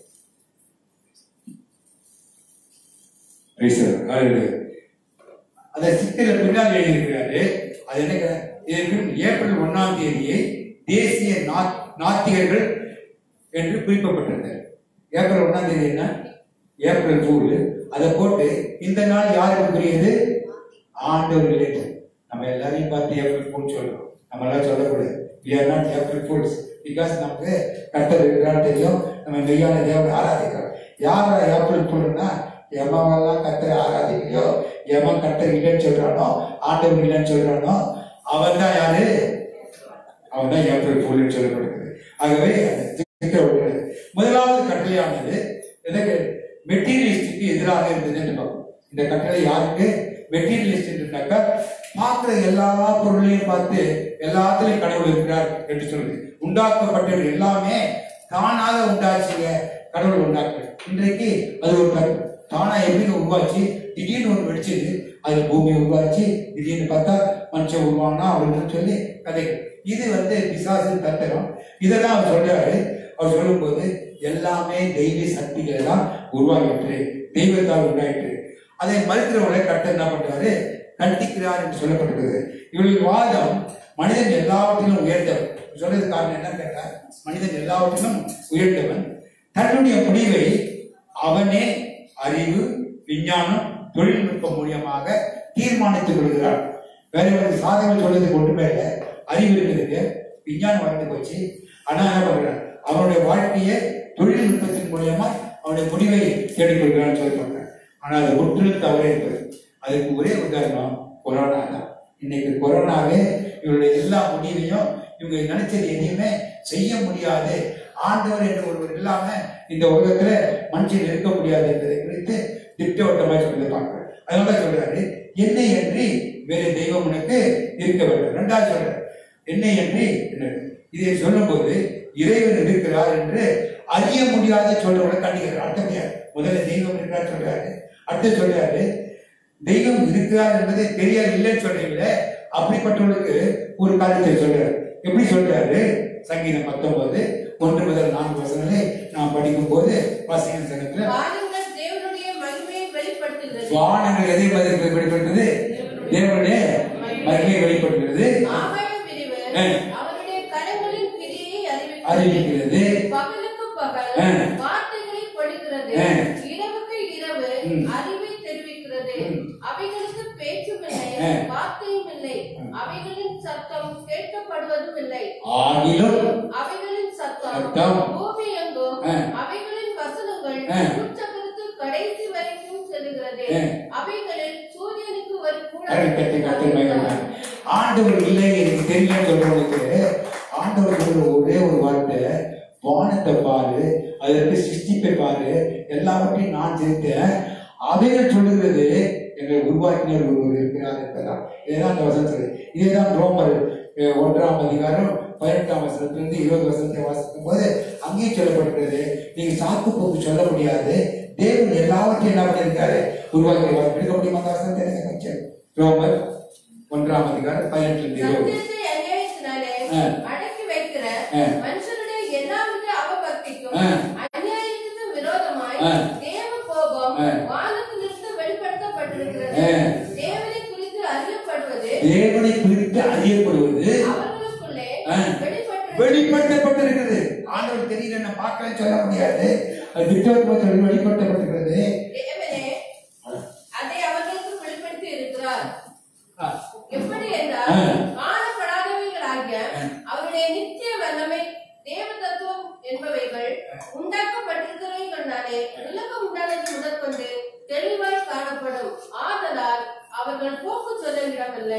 அதை ஸ்டிக்கர்ல பின்னால் எழுதியிருக்கிறாரு. அது என்ன, ஏப்ரல் 1ஆம் தேதியை தேசிய நாத்திகர்கள் என்று குறிப்பிடப்பட்டிருந்தார். ஏப்ரல் 1ஆம் தேதி என்ன, ஏப்ரல் ஃபூல். அதை போட்டு இந்த நாள் யாருக்குரியது, ஆண்டவர்களே. நம்ம எல்லாரையும் பார்த்து ஏப்ரல் ஃபூல் சொல்றோம், நம்ம எல்லாம் சொல்லக்கூடாது. We are not April fools because நமக்கு கர்த்தர் இருக்கிறான்னு தெரியும், நம்ம மெய்யான தேவனை ஆராதிக்கிறோம். யார ஏப்ரல் ஃபூல்னா எவெல்லாம் கர்த்தரை ஆராதிக்கலையோ, எவன் கர்த்தர் இல்லைன்னு சொல்றானோ, ஆண்டவர் இல்லைன்னு சொல்றானோ அவன் தான் யாரு, அவன் தான் ஏப்ரல் ஃபூல்னு சொல்லப்படுகிறது. ஆகவே முதலாவது கட்டளையானது எனக்கு மெட்டீரியலிஸ்டுக்கு எதிராக இருந்தது என்று பார்ப்போம். இந்த கட்டளை யாருக்கு, மெட்டீரியலிஸ்ட் என்றாக்கா பார்க்கிற எல்லா பொருளையும் பார்த்து எல்லாத்திலையும் கடவுள் இருக்கிறார் என்று சொல்லுது. உண்டாக்கப்பட்டது எல்லாமே தானாக உண்டாச்சுங்க, கடவுள் உண்டாக்குற. இன்றைக்கு அது ஒரு தானா எப்படி உருவாச்சு, திடீர்னு ஒரு வெடிச்சது, அது பூமி உருவாச்சு, திடீர்னு பார்த்தா மனுஷன் உருவானா அப்படின்னு சொல்லி கதைகள். இது பிசாசின் தந்திரம். இதெல்லாம் அவர் சொல்றாரு. அவர் சொல்லும் போது எல்லாமே தெய்வ சக்திகள் தான் உருவாகிட்டு, தெய்வத்தால் உண்டாயிட்டு. அதை மறுக்கிறவங்களை கர்த்தர் என்ன பண்றாரு, கண்டிக்கிறார் என்று சொல்லப்பட்டிருக்கிறது. இவர்கள் வாதம் மனிதன் எல்லாவற்றிலும் உயர்ந்தவன் சொல்றது காரணம் என்ன கேட்டார், மனிதன் எல்லாவற்றிலும் உயர்ந்தவன், தன்னுடைய முடிவை அவனே அறிவு, விஞ்ஞானம், தொழில்நுட்பம் மூலியமாக தீர்மானித்துக் கொள்கிறார். வேற ஒரு சாதனை சொல்றதுக்கு ஒன்றுமே இல்லை. அறிவு இருக்குதுக்கு, விஞ்ஞானம் வளர்ந்து போச்சு. ஆனா என்ன பண்றான், அவனுடைய வாழ்க்கையை தொழில்நுட்பத்தின் மூலியமா அவனுடைய முடிவை தேடிக்கொள்கிறான்னு சொல்லி பண்றான். ஆனா அது முற்றிலும் தவறே இருப்பது. அதுக்கு ஒரே உதாரணம் கொரோனா தான். இன்னைக்கு கொரோனாவே இவருடைய எல்லா முடிவையும் இவங்க நினைச்சது எதையுமே செய்ய முடியாது, ஆண்டவர் என்று ஒருவர் இல்லாம இந்த உலகத்துல மனுஷன் இருக்க முடியாது என்பதை குறித்து திட்டவட்டமா சொல்லி பார்க்கிறேன். அதனால சொல்றாரு, என்னை என்று வேறு தெய்வம் உனக்கு இருக்க வேண்டும். இரண்டாவது சொல்றாரு, என்னை என்று. இதை சொல்லும் போது இறைவன் இருக்கிறார் என்று அறிய முடியாத சொல்றவங்களை கண்டிக்கிறார். அடுத்த முடியாது. முதல்ல தெய்வம் இருக்கிறார் சொல்றாரு, அடுத்து சொல்றாரு தெய்வம் இருக்கிறார் என்பதை தெரியாது இல்லைன்னு சொல்றீங்களே, அப்படிப்பட்டவர்களுக்கு ஒரு காரியத்தை சொல்றாரு. எப்படி சொல்றாரு? சங்கீதம் 19 1 முதல் 4 வசனங்களை நாம் படிக்கும் போது வாசிக்கிற சங்கத்துல, வானங்கள் தேவனுடைய மகிமையை வெளிப்படுத்துகிறது. வானங்கள் எதை வெளிப்படுத்துது? தேவனுடைய மகிமையை வெளிப்படுத்துகிறது. ஆகாயம் விரிவு அவருடைய கரங்களின் கிரியையை அறிவிக்கிறது. பகலுக்கு பகல் வார்த்தைகளை பொழிகிறது. இரவுக்கு இரவு அறிவை தெரிவிக்கிறது. அவைகளுக்கு பேச்சும் இல்லை, வார்த்தையும் இல்லை, அவைகளின் சத்தம் கேட்கப்படுவதும் இல்லை. ஆகிலும் அவைகளின் சத்தம் பூமி எங்கும், அவைகளின் வசனங்கள் உச்சகத்து கடைசி வரைக்கும் செல்கிறது. அவைகளில் சூரியனுக்கு ஒரு கூட ஆண்டவர் இல்லை எனக்கு தெரியல சொல்றவங்களுக்கு ஆண்டவர் சொல்ற ஒரே ஒரு வார்த்தை, வானத்தை பாரு, அதற்கு சிருஷ்டிப்பை பாரு, எல்லாவற்றையும் நான் சேர்த்தேன். அவைகள் சொல்லுகிறது எங்களை உருவாக்கினர் ஒருவர் இருக்கிறார் என்பதான். இதுதான் அந்த வசனம் சொல்லுது. இதேதான் ரோமர் 1ஆம் அதிகாரம் 18ஆம் வசனத்திலிருந்து 20 வசனத்தை வாசிக்கும் போது அங்கே சொல்லப்பட்டிருக்கிறது, நீங்க சாக்கு போக்கு சொல்ல முடியாது, தேவன் எல்லாவற்றையும் என்ன பண்ணியிருக்காரு, உருவாக்கி எடுக்க முடியுமா? அந்த வசனத்தை ரோமர் 1ஆம் அதிகாரம் 18 அடக்கி வைக்கிற மனுஷனுடைய எல்லாவித அவபக்திக்கும் அநியாயத்துக்கும் விரோதமாய் தேவ கோபம் வானத்திலிருந்து வெளிப்படுத்தப்பட்டிருக்கிறது. தேவனை குறித்து அறியப்படுவது அவர்களுக்குள்ளே வெளிப்படுத்தப்பட்டிருக்கிறது. ஆண்டவர் தெரியல, நான் பார்க்கல சொல்ல முடியாது, அது திட்டவட்டமாக வெளிப்படுத்தப்பட்டிருக்கிறது. தேவனே அதை அவர்களுக்கு வெளிப்படுத்தி இருக்கிறார். எப்படி என்றால் காணப்படாதவைகளாகிய அவருடைய நித்திய வல்லமை, தேவ தத்துவம் என்பவைகள் உண்டாக்கப்பட்டிருக்கிறவைகளாலே உலகம் உண்டானது முதற்கொண்டு தெளிவாய் காணப்படும். ஆதலால் அவர்கள் போக்கு சொல்ல இடமில்லை.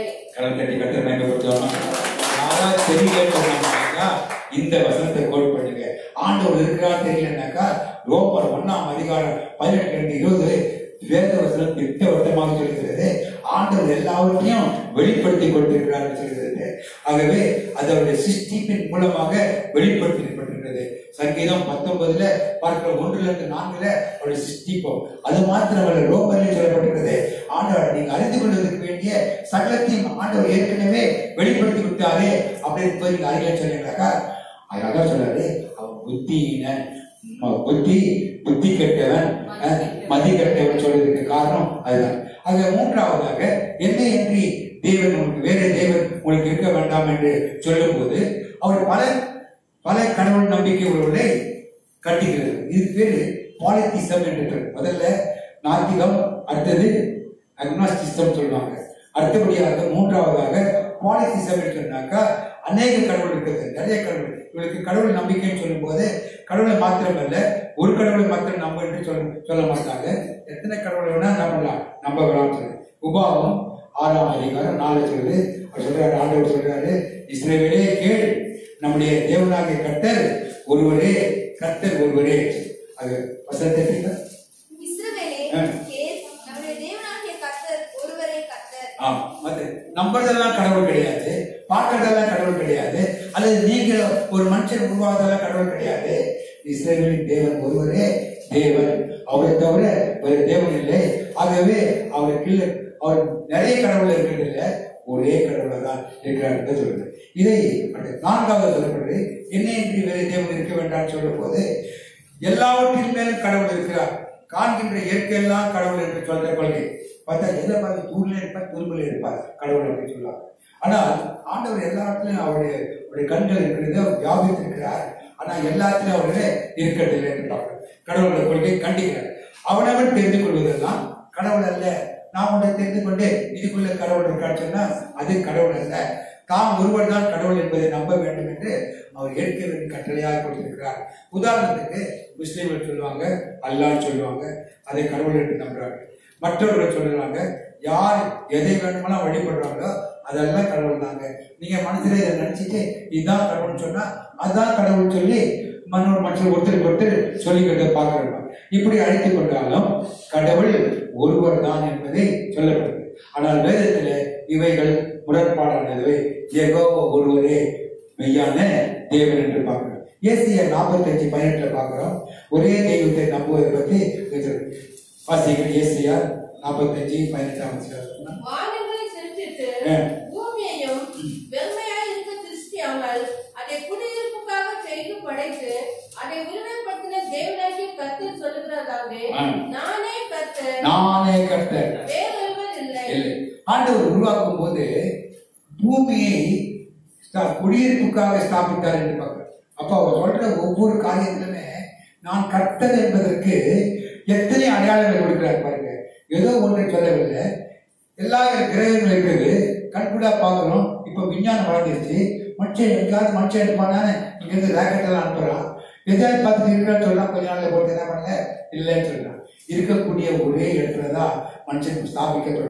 இந்த வசனத்தை கோட் பண்ணுங்க. ஆண்டவர் இருக்கிறார் தெரியலன்னாக்கா ரோமர் 1ஆம் அதிகாரம் 18-20 வேத வசனம் திட்டவட்டமாக சொல்கிறது. ஆண்டவர் எல்லாவற்றையும் வெளிப்படுத்தி கொண்டிருக்கிறார் சொல்கிறது. ஆகவே அதனுடைய சிருஷ்டிப்பின் மூலமாக வெளிப்படுத்தப்பட்டிருக்கிறது. சங்கீதம் 19 பார்க்கிற 1-4 அவருடைய சிருஷ்டிப்போம். அது மாத்திரமல்ல, ரோமரில் சொல்லப்பட்டிருக்கிறது, ஆண்டவர் நீங்க அறிந்து கொள்வதற்கு வேண்டிய சகலத்தையும் ஆண்டவர் ஏற்கனவே வெளிப்படுத்தி விட்டாரே அப்படின்னு நீங்க அறிய சொன்னீங்களாக்கா. அதனால சொல்றாரு, அவன் புத்தியினன், புத்தி கெட்டவன், மதி கெட்டவன் சொல்றதுக்கு காரணம் அதுதான். ஆக மூன்றாவதாக, என்னை என்று தேவன் உங்களுக்கு வேற தேவன் உங்களுக்கு இருக்க வேண்டாம் என்று சொல்லும் போது அவர் பல கடவுள் நம்பிக்கை உள்ளவர்களை கட்டிக்கிறது. இது பேரு பாலித்திசம் என்று. முதல்ல நாத்திகம், அடுத்தது அக்னாஸ்டிசம் சொல்லுவாங்க. அடுத்தபடியாக மூன்றாவதாக பாலித்திசம் என்று சொன்னாக்கா அநேக கடவுள் இருக்கிறது, நிறைய கடவுள். இவளுக்கு கடவுள் நம்பிக்கைன்னு சொல்லும் போது கடவுளை மாத்திரமல்ல, ஒரு கடவுளை மாத்திரம் நம்ப என்று சொல்ல மாட்டாங்க. எத்தனை கடவுளை வேணா என்ன பண்ணலாம், நம்ப வேணாம்னு சொல்லு. உபாகம் 6ஆம் அதிகாரம் 4 சொல்லுது. அவர் சொல்றாரு, ஆண்டவர் சொல்றாரு, இஸ்ரவேலே கேள், நம்முடைய தேவனாகிய கர்த்தர் ஒருவரே, கர்த்தர் ஒருவரே. அது வசனத்தை நம்புறதெல்லாம் கடவுள் கிடையாது, பார்க்கறதெல்லாம் கடவுள் கிடையாது, அல்லது நீங்க ஒரு மனுஷன் உருவாவதெல்லாம் கடவுள் கிடையாது. இஸ்ரவேலின் தேவன் ஒருவரே தேவன், அவரை தவிர வேறு தேவன் இல்லை. ஆகவே அவருக்கு அவர் நிறைய கடவுள் இருக்கிறது இல்லை, ஒரே கடவுளை தான் இருக்கிறார் சொல்றது. இதை 4ஆவது சொல்லப்படுது, என்ன என்று வேறு தேவன் இருக்க வேண்டாம் சொல்லும் போது எல்லாவற்றின் மேலும் கடவுள் இருக்கிறார். காண்கின்ற இயற்கையெல்லாம் கடவுள் என்று சொல்ற கொள்கை பார்த்தா எதை பார்த்து தூர்ல இருப்பார், துரும்புல இருப்பார் கடவுள் அப்படின்னு சொல்லுவாங்க. ஆனால் ஆண்டவர் எல்லாத்துலயும் அவருடைய கண்கள் இருக்கிறது, அவர் வியாபித்திருக்கிறார். ஆனா எல்லாத்திலும் அவர்களே இருக்கிறதில்லை என்று கடவுளுடைய கொள்கை கண்டிக்கிறார். அவனவன் தெரிந்து கொள்வதெல்லாம் கடவுள் அல்ல. நான் உன்னை தெரிந்து கொண்டு இதுக்குள்ள கடவுள் இருக்கான்னு சொன்னா அது கடவுள் அல்ல, தாம் ஒருவர் தான் கடவுள் என்பதை நம்ப வேண்டும் என்று அவர் ஏற்க வேண்டிய கட்டளையாக கொடுத்திருக்கிறார். உதாரணத்துக்கு முஸ்லீம்கள் சொல்லுவாங்க அல்லாஹ் சொல்லுவாங்க, அதை கடவுள் என்று நம்புறாங்க. மற்றவர்கள் சொல்றாங்க யார் எதை வேணுமெல்லாம் வழிபடுறாங்களோ அதெல்லாம் கடவுள் தாங்க. நீங்க மனசுல இதை நினைச்சிட்டு இதுதான் கடவுள்னு சொன்னா அதுதான் கடவுள் சொல்லி மற்ற ஒருத்தருக்கு ஒருத்தர் சொல்லிக்கிட்ட பார்க்கிறோம். இப்படி அழைத்துக் கொண்டாலும் கடவுள் ஒருவர் தான் என்பதை சொல்லப்படுது. ஆனால் வேதத்துல இவைகள் முரண்பாடானது. யெகோவா ஒருவரே மெய்யான தேவன் என்று பார்க்கிறோம். ஏசியா 45:18 பார்க்கிறோம். ஒரே தெய்வத்தை நம்புவதை பற்றி வாசிக்கிறோம். ஏசியா 45:18 வானங்களை சிருஷ்டித்து பூமியையும் வெறுமையாய் இருக்க சிருஷ்டியாமல் அதை குடியிருப்புக்காக செய்து படைத்து அதை உரிமைப்படுத்தின தேவனாகிய கர்த்தர் சொல்லுகிறதாவது, நானே கர்த்தர், நானே கர்த்தர், வேறொருவர் இல்லை. ஆண்டவர் உருவாக்கும் போது பூமியை குடியிருப்புக்காக ஸ்தாபித்தார் என்று பார்க்கிறோம். அப்ப அவர் சொல்ற ஒவ்வொரு காரியத்திலுமே நான் கர்த்தர் என்பதற்கு எத்தனை அடையாளங்கள் கொடுக்கிறார் பாருங்க. ஏதோ ஒன்றை சொல்லவில்லை, எல்லா கிரகங்களும் இருக்குது, கண்கூடா பார்க்கணும். இப்ப விஞ்ஞானம் வளர்ந்துருச்சு. மனுஷன் எதுக்காவது மனுஷன் எடுப்பான இங்க இருந்து ராக்கெட் எல்லாம் அனுப்புறான். எதாவது பார்த்துட்டு இருக்கிறான்னு சொல்லலாம். கொஞ்ச நாள் போட்டு என்ன பண்ணல இல்லைன்னு சொல்லலாம். இருக்கக்கூடிய ஒரே இடத்துலதான் மனுஷன் ஸ்தாபிக்கப்படும்.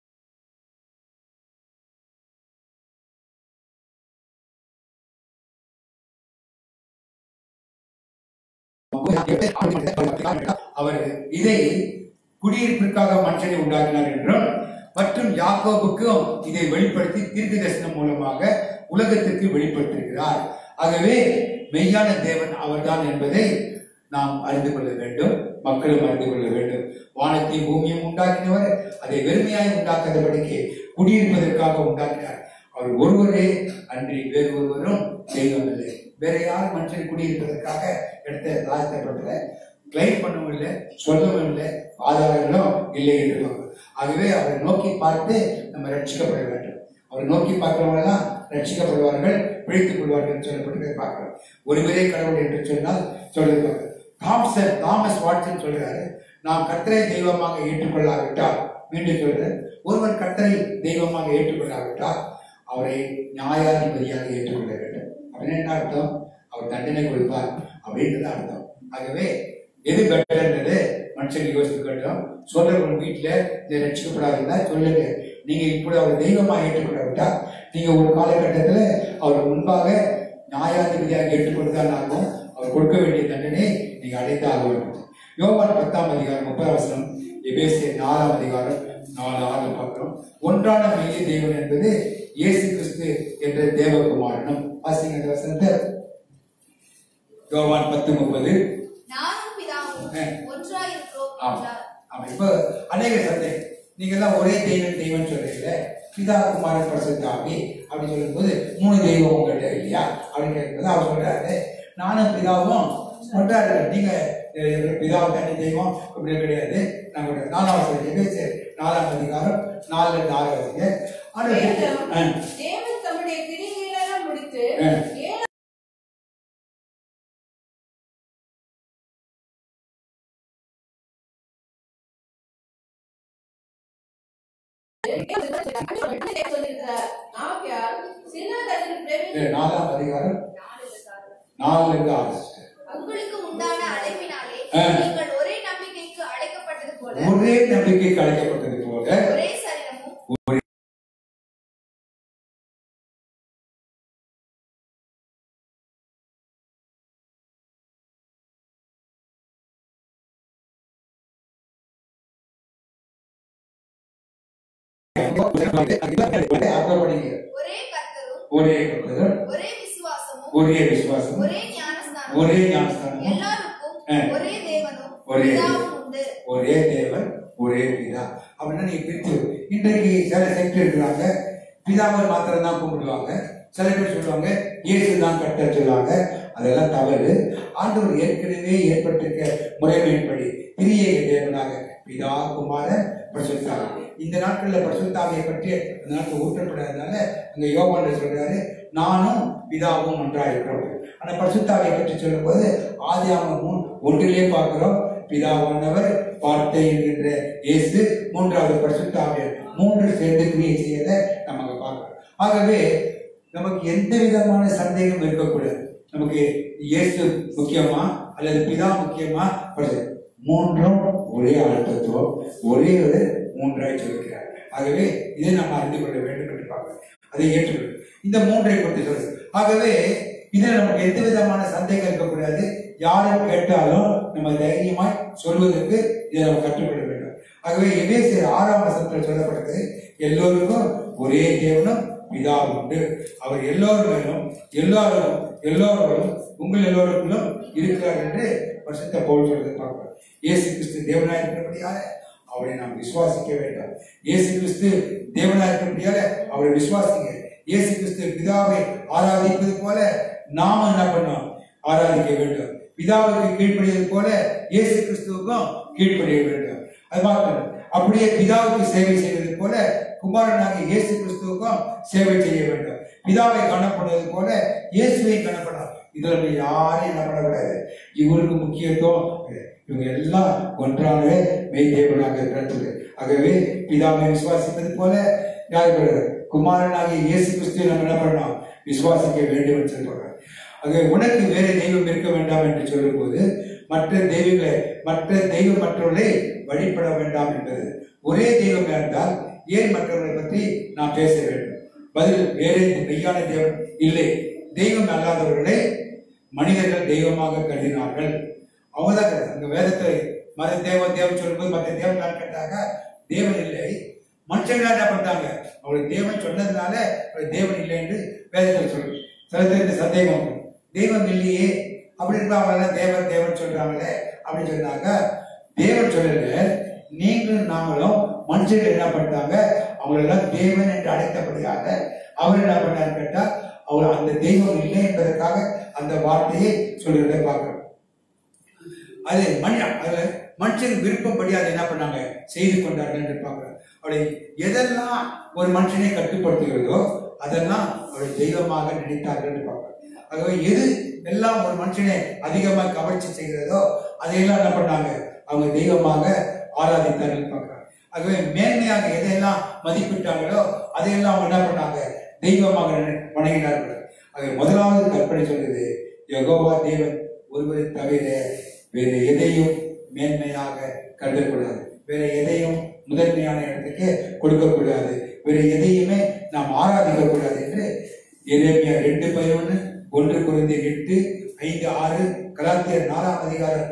அவர் இதை குடியிருப்பிற்காக மனுஷனை உண்டாக்கினார் என்றும் மற்றும் யாக்கோபுக்கும் இதை வெளிப்படுத்தி தீர்க்க தரிசனம் மூலமாக உலகத்திற்கு வெளிப்படுத்திருக்கிறார். ஆகவே மெய்யான தேவன் அவர்தான் என்பதை நாம் அறிந்து கொள்ள வேண்டும், மக்களும் அறிந்து கொள்ள வேண்டும். வானத்தையும் பூமியும் உண்டாக்கினவர் அதை வெறுமையாய் உண்டாக்காதபடிக்கு குடியிருப்பதற்காக உண்டாக்கினார். அவர் ஒருவரே அன்றி வேறு ஒருவரும் தெய்வம் இல்லை. வேற யார் மனுஷன் குடியிருப்பதற்காக எடுத்த ராஜ்யத்தை கிளைம் பண்ணவும் இல்லை, சொல்லவும் இல்லை, ஆதாரங்களும் இல்லை என்று. ஆகவே அவரை நோக்கி பார்த்து நம்ம ரட்சிக்கப்பட வேண்டும். அவரை நோக்கி பார்க்கிறவங்க தான் ரட்சிக்கப்படுவார்கள், பிழைத்துக் கொள்வார்கள் சொல்லப்பட்டு பார்க்கிறோம். ஒருவரே கடவுள் என்று சொன்னால் சொல்லிருக்காங்க. தாமஸ் வாட்சன் சொல்றாரு, நாம் கர்த்தரை தெய்வமாக ஏற்றுக்கொள்ளாவிட்டால், மீண்டும் சொல்றாரு, ஒருவர் கர்த்தரை தெய்வமாக ஏற்றுக்கொள்ளாவிட்டால் அவரை நியாயாதிபதியாக ஏற்றுக்கொள்ள வேண்டும். அப்படின்னு என்ன அர்த்தம்? அவர் தண்டனை கொடுப்பார் அப்படின்றது அர்த்தம். ஆகவே எது பெட்டர்ன்றது மனுஷன் யோசிக்கட்டும். சொல்றவங்க வீட்டுல இதை ரட்சிக்கப்படாதுன்னா சொல்லுங்க. நீங்க இப்படி அவர் தெய்வமாக ஏற்றுக்கொள்ளவிட்டா நீங்க ஒரு காலகட்டத்துல அவர் முன்பாக நியாயாதிபதியாக ஏற்றுக்கொண்டுதான் ஆகும். அவர் கொடுக்க வேண்டிய தண்டனை நீங்க அடைத்தாக வேண்டும். யோவான் 10:30, எபேசியர் 4:4 பார்க்கிறோம். ஒன்றான மெய்ய தேவன் என்பது இயேசு கிறிஸ்து என்ற தேவகுமாரனும். வாசிங்க வசனத்தை. யோவான் 10:30 இப்ப அநேக சந்தை நீங்க எல்லாம் ஒரே தெய்வம் சொல்றீங்களே, பிதா குமாரன் பரிசுத்தாவி அப்படி சொல்லும் போது 3 தெய்வம் உங்கள்கிட்ட இல்லையா அப்படின்னு கேட்கும்போது அவர் சொல்றாரு, நானும் பிதாவும் ஒன்றா இருக்க. நீங்க பிதாவும் தனி தெய்வம் அப்படி கிடையாது. நாங்க 4வது எபேசியர் 4:4 4-6 உங்களுக்கு உண்டான அழைப்பினாலே நீங்கள் ஒரே நம்பிக்கைக்கு அழைக்கப்பட்டது போல ஒரே சரீரமும் ஒரே கர்த்தரும் ஒரே விசுவாசமும் ஒரே ஞானஸ்தானமும் எல்லாருக்கும் ஒரே தேவனும் ஒரே தேவன் ஒரே பிதா அப்படின்னா நீங்க பிரித்து. இன்றைக்கு சில செக்டர் இருக்கிறாங்க, பிதாவை மாத்திரம் தான் கும்பிடுவாங்க. சில பேர் சொல்லுவாங்க இயேசு தான் கர்த்தர் சொல்லுவாங்க. அதெல்லாம் தவறு. ஆண்டவர் ஏற்கனவே ஏற்பட்டிருக்க முறைமையின்படி திரியேக தேவனாக பிதா குமாரன் பரிசுத்தாவி. இந்த நாட்களில் பரிசுத்தாவியை பற்றி அந்த நாட்கள் ஊற்றப்படாதனால அங்க யோவான் சொல்றாரு, நானும் பிதாவும் ஒன்றா இருக்கிறோம். ஆனா பரிசுத்தாவியை பற்றி சொல்லும் போது ஆதியாகமம் 1 பார்க்கிறோம், பிதாவானவர், வார்த்தை என்கின்ற இயேசு, மூன்றாவது பரிசுத்த ஆவியானவர், மூன்று சேர்ந்து கிரியை செய்யத நமக்கு பார்க்கிறோம். ஆகவே நமக்கு எந்த விதமான சந்தேகம் இருக்கக்கூடாது. நமக்கு இயேசு முக்கியமா அல்லது பிதா முக்கியமா? மூன்றும் ஒரே ஆழ்த்தத்துவம், ஒரே ஒரு மூன்றாய் சொல்கிறார். ஆகவே இதை நாம் அறிந்து கொள்ள வேண்டும் என்று பார்க்கிறோம். அதை ஏற்றுக்கொள்ள இந்த மூன்றை பற்றி சொல்றது. ஆகவே இதில் நமக்கு எந்த விதமான சந்தேகம் இருக்கக்கூடாது. யாரும் கேட்டாலும் நம்ம தைரியமாய் சொல்வதற்கு இதை நம்ம கற்றுக்கொள்ள வேண்டும். ஆகவே எபேசியர் 6ஆம் வசனத்தில் சொல்லப்பட்டது, எல்லோருக்கும் ஒரே தேவனும் பிதா உண்டு, அவர் எல்லோரும் எல்லோரும் உங்கள் எல்லோருக்கும் இருக்கிறார் என்று பரிசுத்த பவுல் சொல்றதை பார்க்கிறோம். இயேசு கிறிஸ்து தேவனாய் இருக்கிறபடியால அவரை நாம் விசுவாசிக்க வேண்டும். இயேசு கிறிஸ்து தேவனாய் இருக்கிறபடியால அவரை விசுவாசிங்க. இயேசு கிறிஸ்து பிதாவை ஆராதிப்பது போல நாம என்ன பண்ணோம்? ஆராதிக்க வேண்டும். பிதாவுக்கு கீழ்ப்படியது போல இயேசு கிறிஸ்துவுக்கும் கீழ்ப்படிய வேண்டும். அது மாத்திரம் அப்படியே பிதாவுக்கு சேவை செய்வது போல குமாரனாகிய இயேசு கிறிஸ்துவுக்கும் சேவை செய்ய வேண்டும். பிதாவை காணப்படுவது போல இயேசுவை காணப்படாது. இதுல யாரையும் என்ன பண்ணக்கூடாது. இவருக்கு முக்கியத்துவம், இவங்க எல்லாம் ஒன்றாகவே மெய் தேவனாக இருக்கிறது. ஆகவே பிதாவை விசுவாசிப்பது போல யார் குமாரனாகிய இயேசு கிறிஸ்துவை நம்ம என்ன பண்ணோம்? விசுவாசிக்க வேண்டும் என்று சொல்றாங்க. ஆகவே உனக்கு வேற தெய்வம் இருக்க வேண்டாம் என்று சொல்லும் போது மற்ற தெய்வம் மற்றவர்களை வழிபட வேண்டாம் என்பது. ஒரே தெய்வம் இருந்தால் ஏன் மற்றவர்களை பற்றி நாம் பேச வேண்டும்? பதில், வேறே மெய்யான தேவன் இல்லை. தெய்வம் அல்லாதவர்களை மனிதர்கள் தெய்வமாக கருதினார்கள். அவங்கதான் அங்க வேதத்தை மத தேவன் சொல்லும்போது மற்ற தேவன் கேட்டாங்க, தேவன் இல்லை. மனுஷங்களா என்ன பண்ணிட்டாங்க? அவங்களுக்கு தேவன் சொன்னதுனால தேவன் இல்லை என்று வேதத்தில் சொல்லு. சில சந்தேகம், தெய்வம் இல்லையே அப்படின்னு அவங்களாம் தேவன் சொல்றாங்களே அப்படின்னு சொன்னாங்க. தேவன் சொல்லல, நீங்களும் நாங்களும் மனுஷர்கள் என்ன பண்ணிட்டாங்க? அவங்களெல்லாம் தேவன் என்று அழைத்தபடியாக அவர் என்ன பண்ணாரு கேட்டா, அவர் அந்த தெய்வம் இல்லை என்பதற்காக அந்த வார்த்தையை சொல்றதை பார்க்கிறோம். அது மனுஷன் விருப்பப்படி அதை என்ன பண்ணாங்க? செய்து கொண்டார்கள் என்று பார்க்கிறோம். அவளை எதெல்லாம் ஒரு மனுஷனை கட்டுப்படுத்துகிறதோ அதெல்லாம் அவளை தெய்வமாக நினைத்தார்கள் என்று பார்க்கிறோம். ஆகவே எது எல்லாம் ஒரு மனுஷனை அதிகமாக கவர்ச்சி செய்கிறதோ அதையெல்லாம் என்ன பண்ணாங்க? அவங்க தெய்வமாக ஆராதித்தார்கள் பார்க்கிறாங்க. ஆகவே மேன்மையாக எதையெல்லாம் மதிப்பிட்டாங்களோ அதையெல்லாம் அவங்க என்ன பண்ணாங்க? தெய்வமாக வணங்கினார்கள். ஆகவே முதலாவது கற்பனை சொல்றது, யெகோவா தேவன் ஒருவரை தவிர வேறு எதையும் மேன்மையாக கருதக்கூடாது, வேற எதையும் முதன்மையான இடத்துக்கு கொடுக்கக்கூடாது, வேற எதையுமே நாம் ஆராதிக்க கூடாது என்று எரேமியா 2:11, 1 கொரிந்தியர் 8:5-6, கலாத்தியர் 4ஆம் அதிகாரம்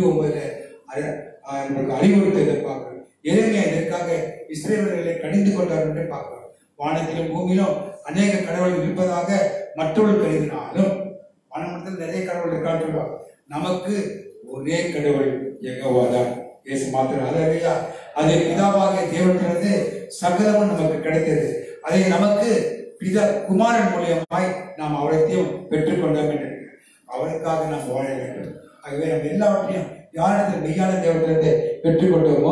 8-9 அறிவுறுத்ததை பார்க்கிறோம். எரேமியா இதற்காக இஸ்ரவேலர்களை கடிந்து கொண்டார் என்று பார்க்கிறோம். வானத்திலும் பூமியிலும் அநேக கடவுள்கள் இருப்பதாக மற்றவர்கள் கருதினாலும், வானத்தில் நிறைய கடவுள் இருக்கான்னு சொல்லுவாங்க. நமக்கு ஒரே கடவுள் யெகோவா தான், இயேசு மாத்திரம். அல்லேலூயா. அதை பிதாவாகிய தேவனிடமிருந்து சகலமும் நமக்கு கிடைத்தது. அதை நமக்கு குமாரன் மூலியமாய் நாம் அவரையும் பெற்றுக்கொண்டோம் என்று அவருக்காக நாம் வாழ வேண்டும். ஆகவே நம்ம எல்லாவற்றையும் யாரிடத்தில் மெய்யான தேவனிடத்தை பெற்றுக்கொண்டோமோ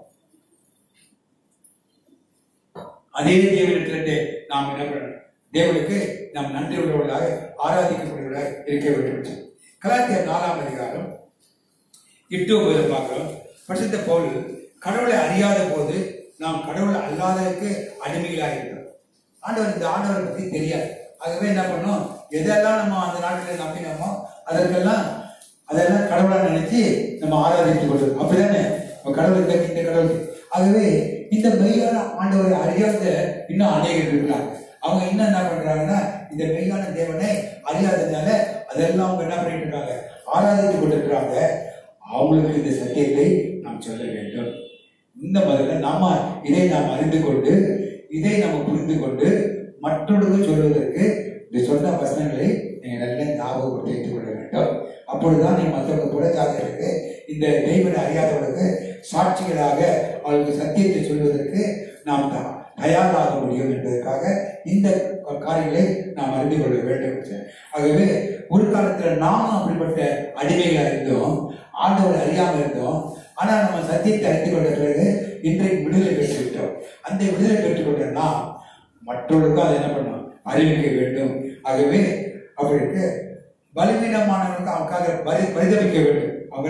அதே தேவனிடத்திலிருந்து நாம் என்ன பண்ணணும்? தேவனுக்கு நாம் நன்றி உள்ளவர்களாக ஆராதிக்கக்கூடியவர்களாக இருக்க வேண்டும். கலாத்தியர் 4ஆம் அதிகாரம் 8-9 பார்க்கிறோம். பரிசுத்த பவுல், கடவுளை அறியாத போது நாம் கடவுள் அல்லாததற்கு அடிமைகளாக இருக்கிறோம். இந்த ஆண்டவரை பற்றி தெரியாது. ஆகவே என்ன பண்ணோம்? எதெல்லாம் நம்ம அந்த நாட்டில் நம்பினோமோ அதெல்லாம் கடவுளா நினைச்சு நம்ம ஆராதித்துக் கொள்வோம். அப்படிதானே கடவுளுக்கு இந்த கடவுளுக்கு. ஆகவே இந்த மெய்யான ஆண்டவரை அறியாத இன்னும் அநேகர் இருக்கிறாங்க. அவங்க இன்னும் என்ன பண்றாங்கன்னா, இந்த மெய்யான தேவனை அறியாததுனால அதெல்லாம் அவங்க என்ன பண்ணிட்டு இருக்காங்க? ஆராதித்துக் கொண்டிருக்கிறாங்க. அவங்களுக்கு இந்த சத்தியத்தை நாம் சொல்ல வேண்டும். இந்த முதல்ல இதை நாம் அறிந்து கொண்டு, இதை நம்ம புரிந்து கொண்டு மற்றவர்களுக்கு சொல்வதற்கு இந்த சொன்ன வசனங்களை நீங்க நல்ல ஞாபகப்படுத்தி வைத்துக் கொள்ள வேண்டும். அப்பொழுதுதான் நீ மற்றவங்க கூட ஜாதிகளுக்கு, இந்த தெய்வனை அறியாதவர்களுக்கு சாட்சிகளாக அவர்களுக்கு சத்தியத்தை சொல்வதற்கு நாம் தயாராக முடியும் என்பதற்காக இந்த காரியங்களை நாம் அறிந்து கொள்ள வேண்டும். ஆகவே ஒரு காலத்துல நாமும் அப்படிப்பட்ட அடிமைகளாக இருந்தோம், ஆண்டவரை அறியாமல் இருந்தோம். ஆனால் நம்ம சத்தியத்தை அறிந்து கொண்ட பிறகு இன்றைக்கு விடுதலை பெற்றுவிட்டோம். அந்த விடுதலை பெற்றுக்கொண்ட நாம் மற்றவர்களுக்கும் அதை என்ன பண்ணோம்? அறிவிக்க வேண்டும். ஆகவே அப்படி பலவீனமானவனுக்கு அவனுக்காக பரிதவிக்க வேண்டும். அவங்க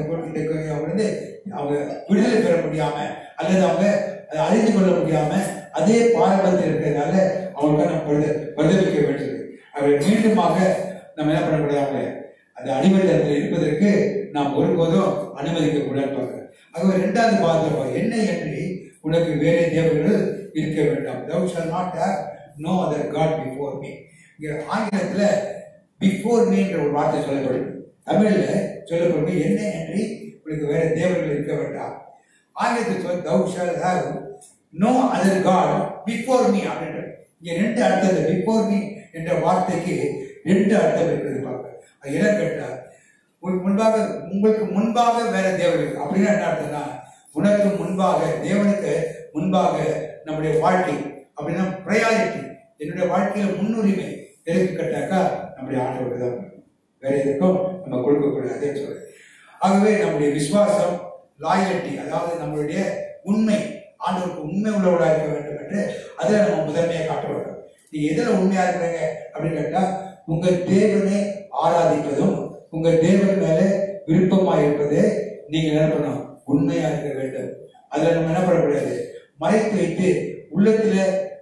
அவங்க விடுதலை பெற முடியாம அல்லது அவங்க அதை அறிந்து கொள்ள முடியாம அதே பாரம்பரியத்தில் இருக்கிறதுனால அவங்களுக்காக நம்ம பரிதவிக்க வேண்டியது. அவரை மீண்டுமாக நம்ம என்ன பண்ணக்கூடாது, அந்த அடிமைத்தனத்தில் இருப்பதற்கு நாம் ஒருபோதும் அனுமதிக்க கூடாது. ஆகவே 2வது பாகத்தில் என்ன என்று உனக்கு வேறே தேவர்கள் இருக்க வேண்டாம். Thou shall not have no other God before me. இங்க ஆங்கிலத்துல பிஃபோர் மீ என்ற ஒரு வார்த்தை சொல்லப்படுது. தமிழ்ல சொல்லப்படுது என்ன என்று உனக்கு வேற தேவர்கள் இருக்க வேண்டாம். ஆங்கிலத்தில் சொல்ல thou shall have no other God before me அப்படின்ற இங்க 2 அர்த்தம். பிஃபோர் மீ என்ற வார்த்தைக்கு 2 அர்த்தம் இருக்கிறது. பார்க்க என்ன கேட்டா, உங்களுக்கு முன்பாக வேற தேவர்கள் அப்படின்னா என்ன அர்த்தம்னா, உனக்கு முன்பாக தேவனுக்கு முன்பாக நம்முடைய வாழ்க்கை அப்படின்னா ப்ரையாரிட்டி, என்னுடைய வாழ்க்கையில முன்னுரிமை எதுக்கு கேட்டாக்கா நம்முடைய ஆண்டவருக்கு தான், வேற எதுக்கும் நம்ம கொடுக்கக்கூடாது சொல்றேன். ஆகவே நம்முடைய விசுவாசம் லாயல்ட்டி, அதாவது நம்மளுடைய உண்மை, ஆண்டவருக்கு உண்மை உள்ளவராக இருக்க வேண்டும் என்று அதில் நம்ம முதன்மையை காட்ட வேண்டும். நீங்க எதில் உண்மையா இருக்கிறீங்க அப்படின்னு கேட்டா, உங்க தேவனை ஆராதிப்பதும் உங்க தேவன் மேல விருப்பமாக இருப்பது நீங்க என்ன பண்ணணும், உண்மையா இருக்க வேண்டும். அதுல நம்ம என்ன பண்ணக்கூடாது, மறைத்து வைத்து உள்ளத்துல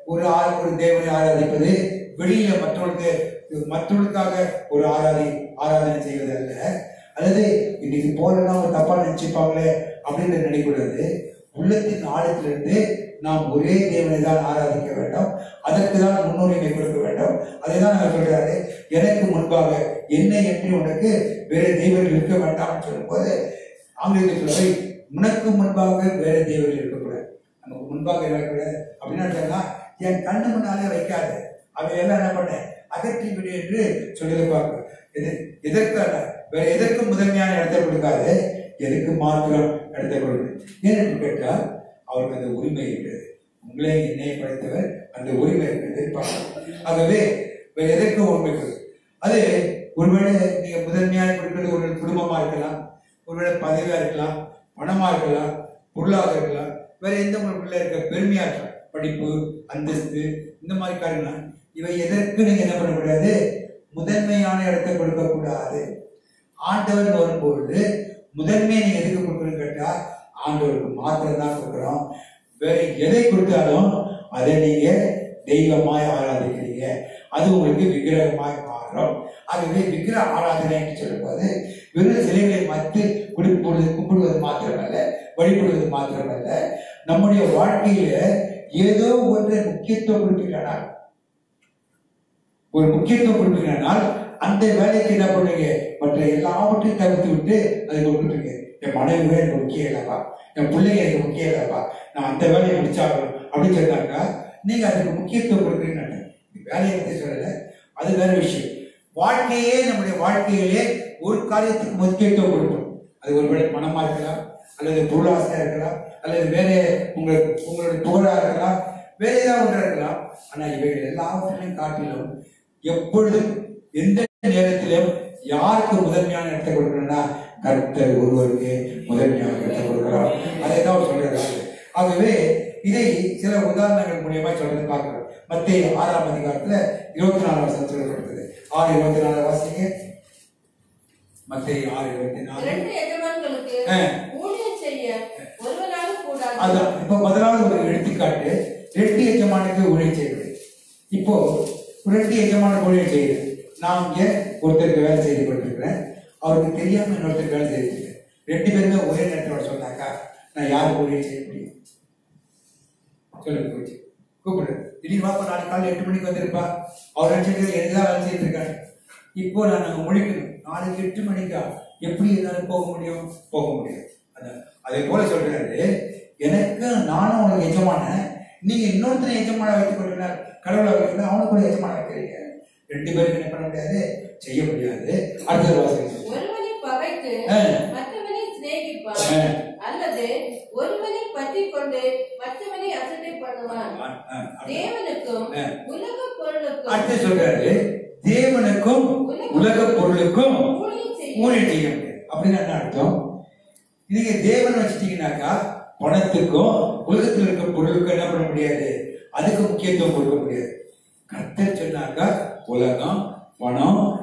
ஒரு தேவனை ஆராதிப்பது, வெளியில மற்றவர்களுக்காக ஒரு ஆராதனை செய்வது அல்ல. அல்லது இன்னைக்கு போலன்னா ஒரு தப்பா நினைச்சுப்பாங்களே அப்படின்னு நினைக்கூடாது. உள்ளத்தின் ஆழத்திலிருந்து நாம் ஒரே தேவனை தான் ஆராதிக்க வேண்டும், அதற்கு தான் முன்னுரிமை கொடுக்க வேண்டும். அதை தான் நான் சொல்றாரு, எனக்கு முன்பாக என்னை என்று உனக்கு வேற தெய்வங்கள் இருக்க வேண்டாம்னு சொல்லும் போது ஆங்கிலத்தில் சொல்லி உனக்கு முன்பாக வேற தெய்வங்கள் இருக்கக்கூடாது, நமக்கு முன்பாக இருக்கக்கூடாது அப்படின்னா சொன்னா, என் கண்ணு முன்னாலே வைக்காது, அவையெல்லாம் என்ன பண்ண அகற்றி விடு என்று சொல்லியிருப்பாங்க. எதற்கான வேற எதற்கும் முதன்மையான இடத்தை கொடுக்காது, எதுக்கு மாத்திரம் இடத்தை கொடுக்குது. ஏன்னு கேட்டால் அவருக்கு அந்த உரிமை இருக்கிறது, உங்களே என்னை படைத்தவர் அந்த உரிமை இருக்கிறது. ஆகவே வேற எதற்கும் உரிமை கொடுக்குது. அது ஒருவேளை நீங்க முதன்மையாக கொடுக்கிறது ஒரு குடும்பமா இருக்கலாம், ஒருவேளை பதவியா இருக்கலாம், பணமா இருக்கலாம், பொருளாக இருக்கலாம், வேற எந்த உங்களுக்குள்ள இருக்க பெருமையா இருக்கலாம், படிப்பு அந்தஸ்து இந்த மாதிரி காரணம், இவை எதற்கு நீங்க என்ன பண்ண முடியாது, முதன்மையான இடத்தை கொடுக்க கூடாது. ஆண்டவர் வரும்பொழுது முதன்மையை நீங்க எதுக்கு கொடுக்கணும்னு கேட்டா ஆண்டவருக்கு மாத்திரம் தான் கொடுக்குறோம். வேற எதை கொடுத்தாலும் அதை நீங்க தெய்வமாய் ஆராதிக்கிறீங்க, அது உங்களுக்கு விக்கிரகமாய் மாறும். ஆகவே விக்கிரக ஆராதனை என்று சொல்லும்போது வெறும் சிலைகளை மாற்றி கும்பிடுவது மாத்திரமல்ல, வழிபடுவது மாத்திரமல்ல, நம்முடைய வாழ்க்கையில ஏதோ ஒன்றை முக்கியத்துவம் கொடுப்பீங்கனால், ஒரு முக்கியத்துவம் கொடுப்பீங்கனால் அந்த வேலைக்கு என்ன பண்ணுவீங்க, மற்ற எல்லாவற்றையும் தவிர்த்து விட்டு அதை கொடுத்துருங்க. என் மனைவி எனக்கு முக்கியம் இல்லப்பா, என் பிள்ளைங்க எனக்கு முக்கியம் இல்லப்பா, நான் அந்த வேலையை முடிச்சாகணும் அப்படின்னு சொன்னாக்கா நீங்க அதுக்கு முக்கியத்துவம் கொடுக்குறீங்க. வேலையை பற்றி சொல்லலை, அது வேற விஷயம். வாழ்க்கையே நம்முடைய வாழ்க்கையிலே ஒரு காரியத்துக்கு முக்கியத்துவம் கொடுக்கணும். அது ஒருவேளை பணமா இருக்கலாம், அல்லது பொருளாசையா இருக்கலாம், அல்லது வேற உங்களுடைய புகழா இருக்கலாம், வேற ஏதாவது ஒன்றா இருக்கலாம். ஆனா இவைகள் எல்லாவற்றையும் காட்டிலும் எப்பொழுதும் எந்த நேரத்திலும் யாருக்கு முதன்மையான இடத்தை கொடுக்கணும்னா கர்த்தர் ஒருவருக்கு முதன்மையான இடத்தை கொடுக்கிறோம். அதை தான் சொல்றாரு. ஆகவே இதை சில உதாரணங்கள் மூலியமா சொல்றது பார்க்கிறோம். மத்தேயு 6ஆம் அதிகாரத்துல 24 வசனம் சொல்லப்படுகிறது. 6:24 வாசிங்க. மத்தேயு 6:24. இரண்டு எஜமான்களுக்கு ஊழியம் செய்ய ஒருவனால கூடாது. அதான் இப்போ முதலாவது ஒரு எடுத்துக்காட்டு, 2 எஜமானுக்கு ஊழியம் செய்வது. இப்போ 2 எஜமான ஊழியம் செய்யுது. நான் இங்க ஒருத்தருக்கு வேலை செய்து கொண்டிருக்கிறேன், அவருக்கு தெரியாம இன்னொருத்தருக்கு வேலை செய்திருக்கேன். 2 பேருமே ஒரே நேரத்தோட சொன்னாக்கா நான் யாருக்கு ஊழியம் செய்ய முடியும் சொல்லுங்க. போச்சு கூப்பிடு, திடீர்னு வாப்பா நாளைக்கு காலையில் 8 மணிக்கு வந்திருப்பா, அவர் நினைச்சிட்டு எனக்குதான் வேலை செய்துட்டு இருக்காரு. இப்போ நான் நாங்கள் முடிக்கணும், நாளைக்கு 8 மணிக்கா எப்படி இருந்தாலும் போக முடியும், போக முடியும். அதே போல சொல்றாரு, எனக்கு நானும் உனக்கு எஜமான, நீங்க இன்னொருத்தரை எஜமான வைத்துக் கொள்கிறார், கடவுளை வைக்கிறது அவனுக்கு கூட எஜமான வைக்கிறீங்க. 2 பேருக்கு என்ன பண்ண முடியாது, செய்ய முடியாது. அடுத்த வாசகம், ஒருவனை பகைத்து மற்றவனை சிநேகிப்பான், அல்லது ஒருவனை பற்றிக் கொண்டு மற்றவனை அசட்டை பண்ணுவான். தேவனுக்கும் உலக பொருளுக்கும், அடுத்து சொல்றாரு, தேவனுக்கும் உலக பொருளுக்கும் ஊழியம் செய்ய முடியாது. அப்படின்னு என்ன அர்த்தம்? நீங்க தேவன் வச்சுட்டீங்கன்னாக்கா பணத்துக்கும் உலகத்தில் இருக்க பொருளுக்கும் என்ன பண்ண முடியாது, அதுக்கு முக்கியத்துவம் கொடுக்க முடியாது. கர்த்தர் சொன்னாக்கா உலகம், பணம்,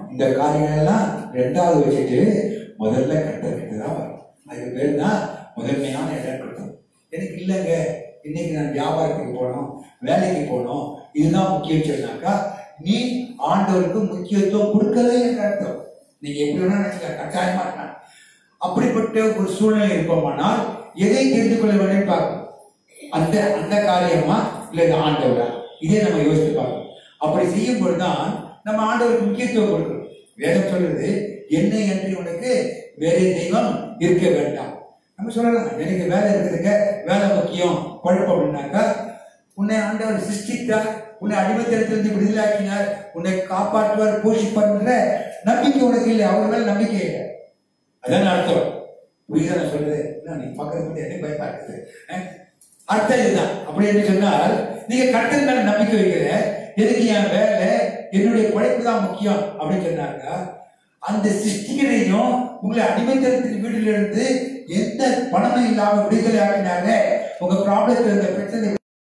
இந்த காரியங்கள் எல்லாம் ரெண்டாவது வச்சுட்டு முதல்ல கர்த்தர்கிட்ட தான் வரும். அதுக்கு பேர் தான் முதன்மையான இடம் கொடுத்தோம். எனக்கு இல்லைங்க, இன்னைக்கு நான் வியாபாரத்துக்கு போகணும், வேலைக்கு போகணும், இதுதான் முக்கியம் சொன்னாக்கா நீ ஆண்டவருக்கு முக்கியத்துவம் கொடுக்கவே என்ற அர்த்தம். நீங்க எப்படி வேணா நினைக்கலாம், கட்டாயமா இருக்கலாம். அப்படிப்பட்ட ஒரு சூழ்நிலை இருப்போமானால் எதை தெரிந்து கொள்ள வேண்டும் பார்க்கணும். அந்த அந்த காரியமா இல்ல ஆண்டவரா, இதே நம்ம யோசித்து பார்க்கணும். அப்படி செய்யும் பொழுதுதான் நம்ம ஆண்டவருக்கு முக்கியத்துவம் கொடுக்கணும். வேதம் சொல்றது, என்னை என்று உனக்கு வேற தெய்வம் இருக்க வேண்டாம். நம்ம சொல்லலாம், எனக்கு வேலை இருக்குதுங்க, வேலை முக்கியம், குழப்பம் அப்படின்னாக்கா உன்னை ஆண்டவர் சிருஷ்டித்தார், உன்னை அடிமைத்தனத்திலிருந்து விடுதலாக்கினார், உன்னை காப்பாற்றுவார், போஷிப்பார் நம்பிக்கை உனக்கு இல்லை, அவர் மேல நம்பிக்கை இல்லை. அதான் அர்த்தம். புரியுதா நான் சொல்றது? நீ பார்க்கறது எனக்கு பயமா இருக்குது. அர்த்தம் இதுதான். அப்படி என்று சொன்னால் நீங்க கர்த்தர் மேல நம்பிக்கை வைக்கிற, எதுக்கு என் வேலை, என்னுடைய படைப்பு தான் முக்கியம் அப்படின்னு சொன்னாங்க. அந்த சிருஷ்டிகரையும் உங்களை அடிமைத்தனத்தின் வீட்டில இருந்து எந்த பணமும் இல்லாம விடுதலை ஆக்கினாங்க. உங்க ப்ராப்ளத்துல இருந்த பிரச்சனை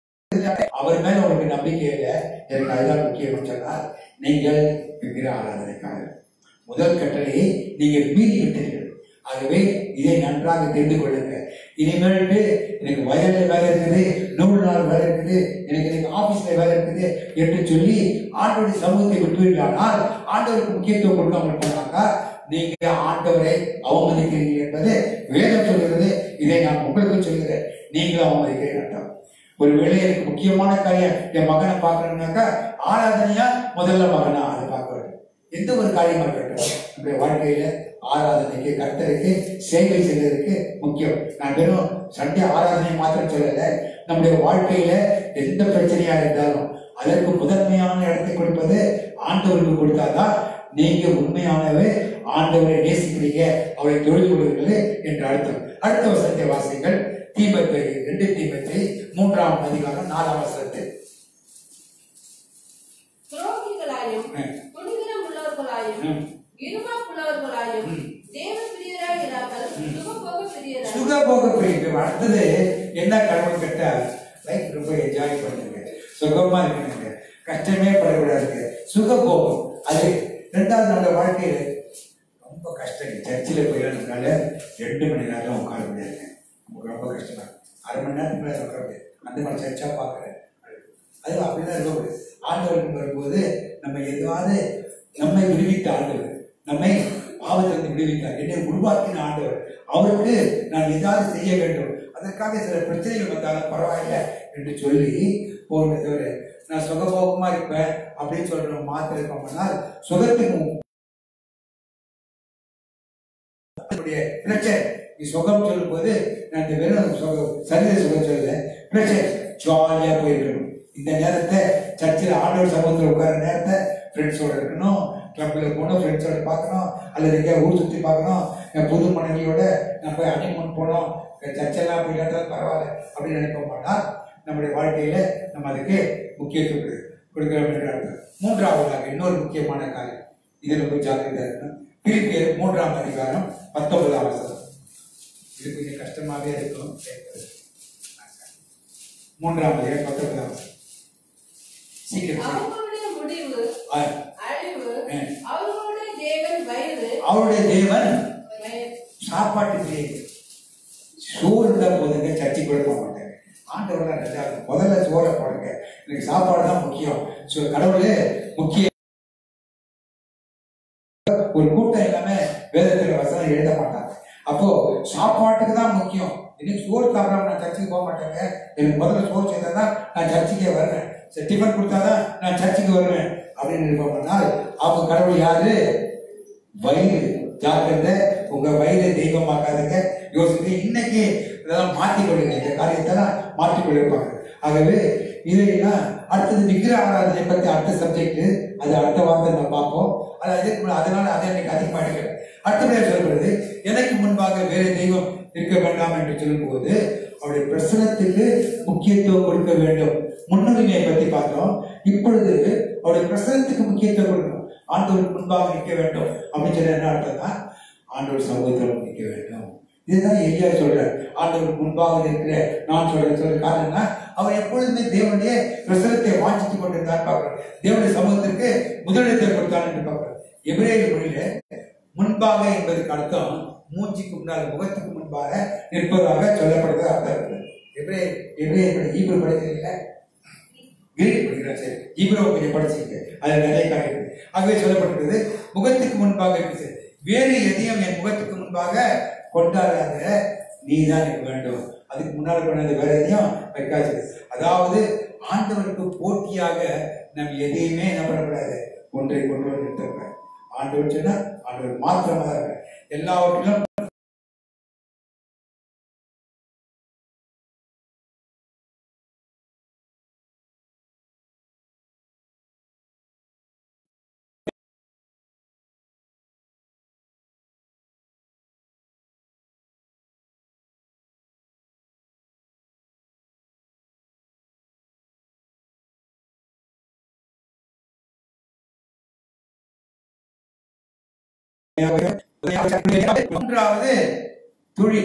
அவர் மேல உங்களுக்கு நம்பிக்கை இல்லை, எனக்கு அதுதான் முக்கியம் சொன்னால் நீங்கள் விக்கிர ஆராதனைக்காக முதல் கட்டளையை நீங்க மீறி விட்டீர்கள். ஆகவே இதை நன்றாக தெரிந்து கொள்ளுங்க. இனிமேல் எனக்கு வயல்ல வேலை இருக்குது, 100 நாள் வேலை இருக்குது, எனக்கு ஆபீஸ்ல வேலை இருக்குது என்று சொல்லி ஆண்டவருடைய சமூகத்தை விட்டுவிட்டால் ஆண்டவருக்கு முக்கியத்துவம் கொடுக்காம போனாக்கா நீங்க ஆண்டவரை அவமதிக்கிறீர்கள் என்பது வேதம் சொல்கிறது. இதை நான் உங்களுக்கு சொல்கிறேன், நீங்களும் அவமதிக்கிறீர்கள். ஒருவேளை எனக்கு முக்கியமான காரியம் என் மகனை பார்க்கணும்னாக்கா ஆராதனையா முதல்ல மகனா அதை பார்க்க வேண்டும். எந்த ஒரு காரியமா இருக்கட்டும், நம்முடைய வாழ்க்கையில ஆராதனைக்கு கர்த்தருக்கு சேவை செய்வதற்கு முக்கியம். நான் வெறும் சண்டே ஆராதனை மாத்திரம் சொல்லல, நம்முடைய வாழ்க்கையில எந்த பிரச்சனையா இருந்தாலும் அதற்கு முதன்மையான இடத்தை கொடுப்பது ஆண்டவருக்கு கொடுத்தாதான் நீங்க உண்மையானவே ஆண்டவரை நேசிக்கிறீங்க, அவரை தொழில் கொள்வீர்கள் என்று அர்த்தம். அடுத்த வசனத்தை வாசிங்கள். தீமோத்தேயு 2 தீமோத்தேயு 3ஆம் அதிகாரம் 4ஆம் வசனத்தை. துரோகிகளாயும் குடிகரம் உள்ளவர்களாயும் இருமாப்புள்ளவர்களாயும் தேவப்பிரியராய் இராமல் சுகபோக பிரியர். அடுத்தது என்ன கடவுள் கேட்டா, லைஃப் ரொம்ப என்ஜாய் பண்ணுங்க, சுகமா இருக்கணுங்க, கஷ்டமே படக்கூடாது, சுகபோகம். அது ரெண்டாவது நம்ம வாழ்க்கையில ரொம்ப கஷ்டம். சர்ச்சில் போயிடறதுனால 2 மணி நேரம் உட்கார முடியாது, ரொம்ப கஷ்டமா. 1/2 மணி நேரத்துக்கு மேலே உட்கார முடியாது. அந்த மாதிரி சர்ச்சா பார்க்குறேன். அது அப்படிதான் இருக்கக்கூடாது. ஆண்டவருக்கு வரும்போது நம்ம எதுவாவது நம்மை விடுவித்த ஆண்டவர், நம்மை பாவத்திலிருந்து விடுவித்தார், என்னை உருவாக்கின ஆண்டவர், அவருக்கு நான் ஏதாவது செய்ய வேண்டும், அதற்காக சில பிரச்சனைகள் வந்தாலும் பரவாயில்ல என்று சொல்லி போகிறது. நான் சுகபோகமா இருப்பேன் அப்படின்னு சொல்ற மாத்திரம் இருப்போம்னால் சுகத்துக்கு பிரச்சனை. நீ சுகம் சொல்லும் போது நான் இந்த வெறும் சரீர சுகம் சொல்லல, பிரச்சனை ஜாலியா போயிருக்கணும். இந்த நேரத்தை சர்ச்சில் ஆண்டவர் சமூகத்தில் உட்கார நேரத்தை ஃப்ரெண்ட்ஸோட இருக்கணும், கிளப்பில் போகணும், ஃப்ரெண்ட்ஸோட பார்க்கணும், அல்லது எங்கேயா ஊர் சுற்றி பார்க்கணும், புது மனைவியோட நான் போய் அனிமூன் போனோம், சர்ச்செல்லாம் போய் கேட்டாலும் பரவாயில்ல அப்படின்னு நினைப்ப மாட்டால் நம்முடைய வாழ்க்கையில நம்ம அதுக்கு முக்கியத்துவம் கொடுக்க வேண்டும். 3ஆவதாக இன்னொரு முக்கியமான காரியம், இது ரொம்ப ஜாக்கிரதையா இருக்கணும். பிலிப்பியர் 3ஆம் அதிகாரம் 19ஆம் வசனம். இது கொஞ்சம் கஷ்டமாவே இருக்கும். 3ஆம் அதிகாரம் 19ஆம் வசனம். அவருடைய தேவன் சாப்பாட்டு பிரியர். சோறு தான் போதுங்க, சர்ச்சை கொடுக்க மாட்டேங்க. ஆண்டவர்கள் ரெண்டாவது, முதல்ல சோறை போடுங்க, எனக்கு சாப்பாடு தான் முக்கியம். கடவுளே முக்கியம். ஒரு கூட்டம் எல்லாமே வேதத்துல வசனம் எழுத மாட்டாங்க. அப்போ சாப்பாட்டுக்கு தான் முக்கியம். இன்னைக்கு சோறு சாப்பிடாம நான் சர்ச்சுக்கு போக மாட்டேங்க, எனக்கு முதல்ல சோறு செய்தா தான் நான் சர்ச்சுக்கே வருவேன், டிஃபன் கொடுத்தாதான் நான் சர்ச்சுக்கு வருவேன் அப்படின்னு இருப்போம்னால் அவங்க கடவுள் யாரு? வயிறு. ஜாக்கிரதை, உங்க வயிறு தெய்வமாக்காதுங்க. யோசித்து இன்னைக்கு இதெல்லாம் மாற்றிக்கொள்ளுங்க, இந்த காரியத்தெல்லாம் மாற்றிக்கொள்ளிருப்பாங்க. ஆகவே இதையெல்லாம் அடுத்தது விக்கிர ஆராதனை பற்றி அடுத்த சப்ஜெக்ட், அது அடுத்த வாரத்தை நம்ம பார்ப்போம். அதனால அதை எனக்கு அதிகமாக எடுக்கிறேன். அடுத்தபடியாக சொல்றது, எனக்கு முன்பாக வேறு தெய்வம் இருக்க வேண்டாம் என்று சொல்லும் போது அவருடைய பிரசனத்துக்கு முக்கியத்துவம் கொடுக்க வேண்டும். முன்னுரிமையை பற்றி பார்த்தோம். இப்பொழுது அவருடைய பிரசனத்துக்கு முக்கியத்துவம் கொடுக்கணும். ஆண்டவருக்கு முன்பாக நிற்க வேண்டும் அப்படின்னு சொல்ல என்ன அர்த்தம்னா, ஆண்டவர் சமூகத்தில் நிற்க வேண்டும். இதுதான் எலியா சொல்றார். ஆண்டவருக்கு முன்பாக இருக்கிற நான் சொல்ற காரணம்னா, அவர் எப்பொழுதுமே தேவனுடைய பிரசனத்தை வாஞ்சித்துக் கொண்டிருந்தார் பார்க்கிறோம். தேவனுடைய சமூகத்திற்கு முதலிடத்தை கொடுத்தார் என்று பார்க்கிறோம். எபிரேய மொழியில முன்பாக என்பதற்கு அர்த்தம் மூஞ்சிக்கு முன்னால், முகத்துக்கு முன்பாக நிற்பதாக சொல்லப்படுறது அர்த்தம் இருக்குது. எபிரேய ஈப்ரு படிக்கிறீங்களா? கிரீக் படிக்கிறா, சரி. ஈப்ரோ கொஞ்சம் படிச்சிருக்கு, அது நிறைய காரியம். ஆகவே சொல்லப்பட்டிருக்கிறது முகத்துக்கு முன்பாக இருக்குது. வேறு எதையும் என் முகத்துக்கு முன்பாக கொண்டாடாத, நீ தான் எனக்கு வேண்டும். அதுக்கு முன்னால் கொண்டாது வேற எதையும் வைக்காது. அதாவது ஆண்டவருக்கு போட்டியாக நம்ம எதையுமே என்ன பண்ணக்கூடாது, ஒன்றை கொண்டு வந்து நிறுத்தக்கூடாது. ஆண்டவர் சொன்னா ஆண்டவர் மாத்திரமாக இருக்க எல்லாவற்றிலும் மூன்றாவது தொழில்.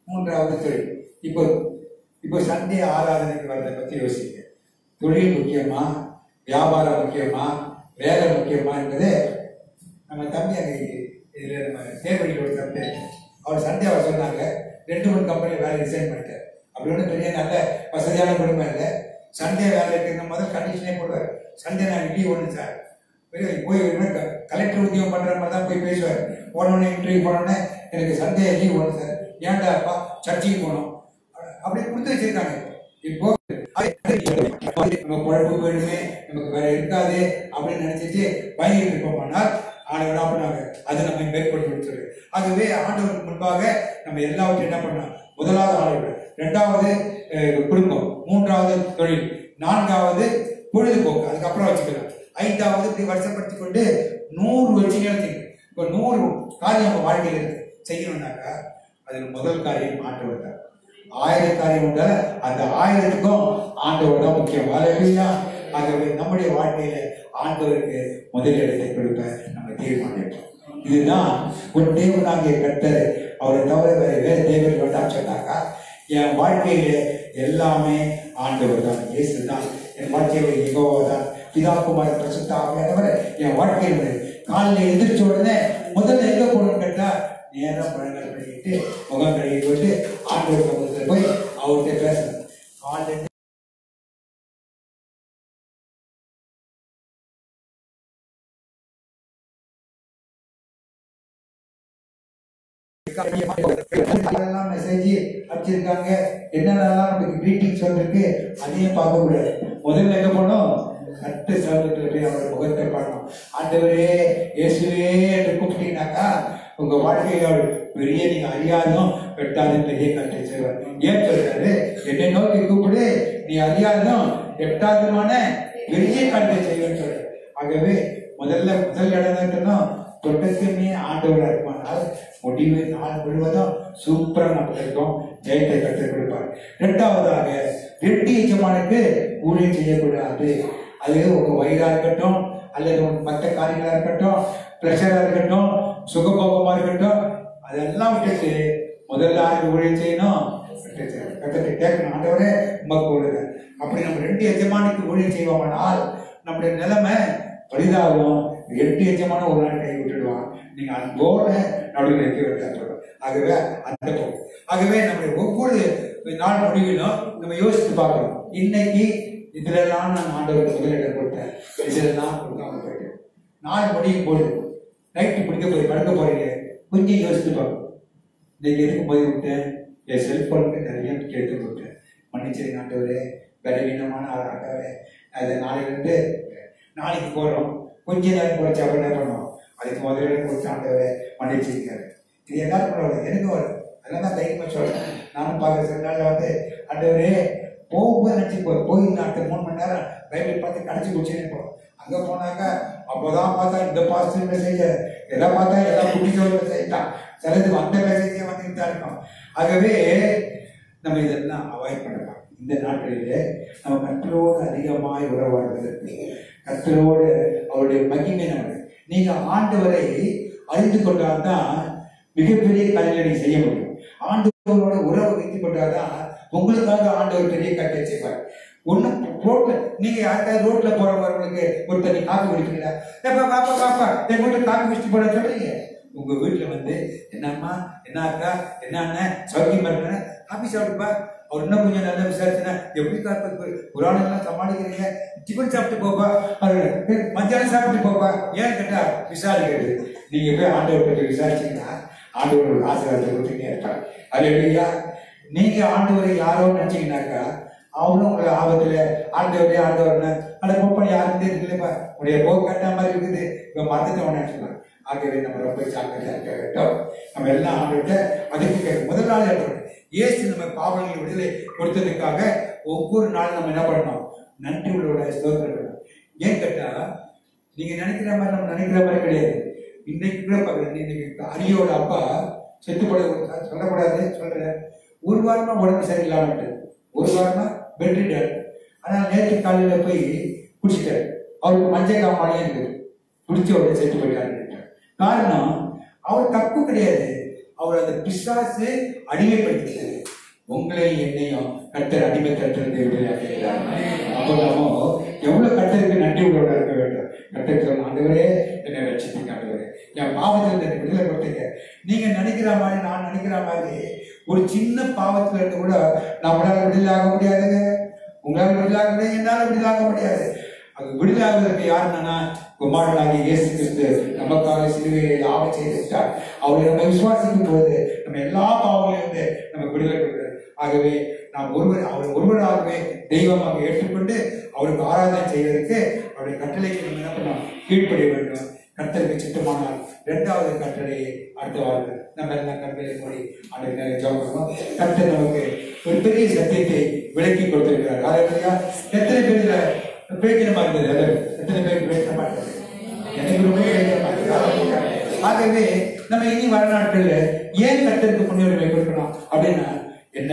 இப்போ சண்டே ஆராதனைக்கு வரதை பத்தி யோசிக்க, தொழில் முக்கியமா, வியாபாரம் முக்கியமா, வேலை முக்கியமா என்பது நம்ம தம்பி அங்கே இதுல நம்ம தேர்வழியில் ஒரு தம்பி அவர் சண்டே அவர் சொன்னாங்க 2-3 கம்பெனியில் வேலை ரிசைன் பண்ணிட்டார். அப்படி ஒன்றும் பெரிய நல்ல வசதியான குடும்பம் இல்லை. சண்டே வேலை இருக்கிற முதல் கண்டிஷனே போடுவார், சண்டே நான் லீவ் ஒன்று சார் போய் கலெக்டர் உத்தியோகம் பண்ற மாதிரி தான் போய் பேசுவார். போனோடனே இன்டர்வியூ போனோடனே எனக்கு சண்டே லீவ் ஒன்று சார், ஏன்டா அப்பா சர்ச்சைக்கு போனோம் அப்படி கொடுத்து வச்சிருக்காங்க. இப்போ நம்ம குழப்பு போயிடுமே, நமக்கு வேற இருக்காது அப்படின்னு நினைச்சிட்டு பயந்துட்டு இருப்போம்னால் ஆண்டவர் என்ன பண்ணாங்க, அதை நம்ம மேற்கொண்டு விடுத்துரு. ஆகவே ஆண்டவருக்கு முன்பாக நம்ம எல்லாவற்றையும் என்ன பண்ணோம், முதலாவது ஆண்டவர், 2வது குடும்பம், 3வது தொழில், 4வது பொழுதுபோக்கு, அதுக்கப்புறம் வச்சுக்கலாம், 5வது இப்படி வருஷப்படுத்தி கொண்டு 100 வருஷங்கள் செய்யும். இப்போ 100 காரியம் நம்ம வாழ்க்கையில் செய்யணும்னாக்கா அதில் முதல் காரியம் ஆண்டவர் தான். 1000 காரியம் உண்டா, அந்த 1000க்கும் ஆண்டவர் தான் முக்கியம். ஆகவே நம்முடைய வாழ்க்கையில ஆண்டவருக்கு முதலிடத்தை கொடுக்க நம்ம தீர்மானிப்போம். இதுதான் ஒரு தேவனாகிய கர்த்தர், அவரை தவிர வேற தேவன் வேண்டாம் சொன்னாக்கா என் வாழ்க்கையில எல்லாமே ஆண்டவர் தான், இயேசு தான் என் வாழ்க்கையில, யெகோவா தான், பிதாகுமார பரிசுத்த ஆவியானவர் என் வாழ்க்கையில். காலையில் எந்திரிச்ச உடனே முதல்ல எங்க போகணும்னு கேட்டா நேரம் பழங்கள் பண்ணிட்டு முகம் கழுவி போட்டு ஆண்டவர் சமூகத்தில் போய் அவர்கிட்ட பேசணும். காலையில் மெசேஜ் அடிச்சிருக்காங்க, என்னென்னலாம் நமக்கு கிரீட்டிங்ஸ் வந்திருக்கு, அதையும் பார்க்க கூடாது. முதல்ல எங்க போனோம், கட்டு சமூகத்தில் போய் அவர் முகத்தை பார்க்கணும். ஆண்டவரே இயேசுவே என்று கூப்பிட்டீங்கன்னாக்கா உங்க வாழ்க்கையில பெரிய நீங்க அறியாதும் எட்டாதும் பெரிய கட்டை செய்வார். ஏன் சொல்றாரு, என்னை நோக்கி கூப்பிடு, நீ அறியாதும் எட்டாதுமான பெரிய கட்டை செய்வேன்னு சொல்ற. ஆகவே முதல் இடம் இருக்கணும், தொடக்கமே ஆண்டவராக இருப்பானால் முடிவு நாள் முழுவதும் சூப்பரா நமக்கு இருக்கும், ஜெயத்தை கற்றுக் கொடுப்பார். 2வதாக 2 எஜமானுக்கு ஊழியம் செய்யக்கூடாது. அது உங்க வயிறா இருக்கட்டும், அல்லது மற்ற காரியங்களா இருக்கட்டும், பிளஷரா இருக்கட்டும், சுகபோகமா இருக்கட்டும், அதெல்லாம் விட்டுட்டு முதல்ல ஆண்டு ஊழியம் செய்யணும், கட்டத்தை கேட்கணும். ஆண்டவரே உமக்கு ஊழியர். அப்படி நம்ம 2 எஜமானுக்கு ஊழியம் செய்வோம்னால் நம்முடைய நிலைமை பரிதாகும். 8 எஜமான ஒரு நாள் கை விட்டுடுவான், நீங்க அன்போட நடுவில் வைக்க வேண்டாம். ஆகவே அந்த ஆகவே நம்முடைய ஒவ்வொரு நாள் முடிவிலும் நம்ம யோசித்து பார்க்கணும், இன்னைக்கு இதுலெல்லாம் நான் ஆண்டவருக்கு முதலிடம் கொடுத்தேன், இதெல்லாம் கொடுக்காம போயிட்டேன். நாள் முடியும் போது நைட்டு படுக்க போறீங்க, கொஞ்சம் யோசித்து பார்க்கணும், இன்னைக்கு எதுக்கு போய் விட்டேன், என் செல்போனுக்கு நிறைய கேட்டு விட்டேன், மன்னிச்சிருங்க ஆண்டவரே, பலவீனமான ஆண்டவரே. அது நாளையிலிருந்து நாளைக்கு போறோம், கொஞ்ச நேரம் குறைச்சி அவர் என்ன பண்ணோம், அதுக்கு முதல்ல கொடுத்து ஆண்டவரே மன்னிச்சிருக்காரு. இது எல்லாருக்கும் எனக்கு வரும், அதெல்லாம் தான் தைரியமா சொல்றேன். நானும் பார்க்குற சில நாளில் ஆண்டவரே போகும்போது நினச்சி போய் நாட்டு 3 மணி நேரம் பைபிள் பார்த்து கடைச்சி குடிச்சுன்னு போகிறோம். அங்கே போனாக்கா அப்போதான் பார்த்தா இந்த பாசிட்டிவ் மெசேஜ், எல்லாம் பார்த்தா எல்லாம் குடிக்கிற மெசேஜ் தான், சிலது அந்த மெசேஜே வந்துட்டு தான் இருக்கும். ஆகவே நம்ம இதெல்லாம் அவாய்ட் பண்ணலாம். இந்த நாட்களிலே நம்ம கர்த்தரோடு அதிகமாய் உறவாடுவதற்கு, கர்த்தரோடு அவருடைய மகிமை நமக்கு, நீங்க ஆண்டவரை அறிந்து கொண்டால்தான் மிகப்பெரிய காரியங்களை செய்ய முடியும். ஆண்டவரோட உறவு வைத்துக் கொண்டால்தான் உங்களுக்காக ஆண்டவர் பெரிய காரியத்தை செய்வார். ஒன்னும் ரோட்ல நீங்க யாருக்காவது ரோட்ல போறவங்களுக்கு ஒருத்தர் நீ காப்பி குடிப்பீங்களா? பாப்பா பாப்பா என் வீட்டுல காப்பி குடிச்சிட்டு போட சொல்றீங்க. உங்க வீட்டுல வந்து என்னம்மா என்ன அக்கா என்ன அண்ணன் சௌக்கியமா இருக்க காப்பி சாப்பிடுப்பா. அவர் இன்னும் கொஞ்சம் நல்லா விசாரிச்சுன்னா எப்படி காப்பி ஒரு ஆள் எல்லாம் சமாளிக்கிறீங்க, டிஃபன் சாப்பிட்டு போப்பா, மத்தியானம் சாப்பிட்டு போப்பா. ஏன்னு கேட்டா விசாரிக்கிறது. நீங்க போய் ஆண்டவர்கிட்ட விசாரிச்சீங்கன்னா ஆண்டவர் ஒரு ஆசீர்வாதத்தை கொடுத்துட்டே இருப்பார். அல்லேலூயா. நீங்க ஆண்டவரை யாரோ நினைச்சீங்கன்னாக்கா அவனும் உங்களை ஆபத்துல ஆண்டவரே ஆண்டவர்னு அந்த போப்பா யாருமே இல்லைப்பா உடைய போக்கு கட்ட மாதிரி இருக்குது இப்ப மறந்துட்டு நினைச்சுக்கலாம். ஆகவே நம்ம ரொம்ப ஜாக்கிரதையா இருக்க வேண்டும். நம்ம எல்லாம் ஆண்டவர்கிட்ட அதுக்கு முதல் நாள் ஏற்படும் இயேசு நம்ம பாவங்களை விடுதலை கொடுத்ததுக்காக ஒவ்வொரு நாளும் நம்ம என்ன பண்ணணும்? நன்றி உள்ளோட ஸ்தோத்திரம். ஏன் கேட்டா நீங்க நினைக்கிற மாதிரி நம்ம நினைக்கிற மாதிரி கிடையாது. இன்னைக்கு கூட பாக்குறேன், இன்னைக்கு அரியோட அப்பா செத்து போட சொல்லக்கூடாது சொல்ற ஒரு வாரமா உடம்பு சரியில்லாமட்டு ஒரு வாரமா பெட்ரிட்டாரு. ஆனால் நேற்று காலையில போய் குடிச்சிட்டாரு. அவருக்கு மஞ்சள் காமாலையே இருக்குது. குடிச்ச உடனே செத்து போயிட்டாரு. காரணம் அவர் தப்பு கிடையாது, அவர் அந்த பிசாசு அடிமைப்படுத்திட்டாரு. உங்களையும் என்னையும் கர்த்தர் அடிமைத்தட்டிலிருந்து விடுதலையாக்கிறார். அப்போ நாம எவ்வளவு கர்த்தருக்கு நன்றி உள்ளவர்களா இருக்க வேண்டும். கர்த்தர் சொல்ல ஆண்டவரே என்னை ரட்சித்தீங்க, ஆண்டவரே என் பாவத்திலிருந்து என்னை விடுதலை கொடுத்தீங்க. நீங்க நினைக்கிற மாதிரி நான் நினைக்கிற மாதிரி ஒரு சின்ன பாவத்துல இருந்து கூட நம்மளால விடுதலை ஆக முடியாதுங்க. உங்களால விடுதலை ஆக முடியாது, என்னால விடுதலை ஆக முடியாது. அது விடுதலை ஆகுவதற்கு யாருன்னா குமாரனாகிய இயேசு கிறிஸ்து நமக்காக சிலுவையை யாகம் செய்திருக்கிறார். அவரை நம்ம விசுவாசிக்கும் போது நம்ம எல்லா பாவங்களையும் வந்து நம்ம விடுதலை கொடுக்கிறார். ஆகவே நாம் அவர் ஒருவராகவே தெய்வமாக ஏற்றுக்கொண்டு அவருக்கு ஆராதனை செய்வதற்கு அவருடைய கட்டளைக்கு நம்ம என்ன பண்ணோம்? கீழ்ப்படிய வேண்டும். கர்த்தருக்கு சித்தமானால் இரண்டாவது கட்டளையை அடுத்த வாரம் நம்ம எல்லாம் கட்டளை மூடி அந்த ஜெபம் பண்ணுவோம். கர்த்தர் நமக்கு ஒரு பெரிய சத்தியத்தை விளக்கி கொடுத்திருக்கிறார். அதையா எத்தனை பேர் பிரயோஜனமா இருந்தது? எத்தனை பேர் பிரயோஜனமா இருந்தது? எனக்கு ரொம்ப பிரயோஜனமா இருந்தது. ஆகவே நம்ம இனி வர நாட்கள்ல ஏன் கர்த்தருக்கு முன்னுரிமை கொடுக்கணும் அப்படின்னா, என்னை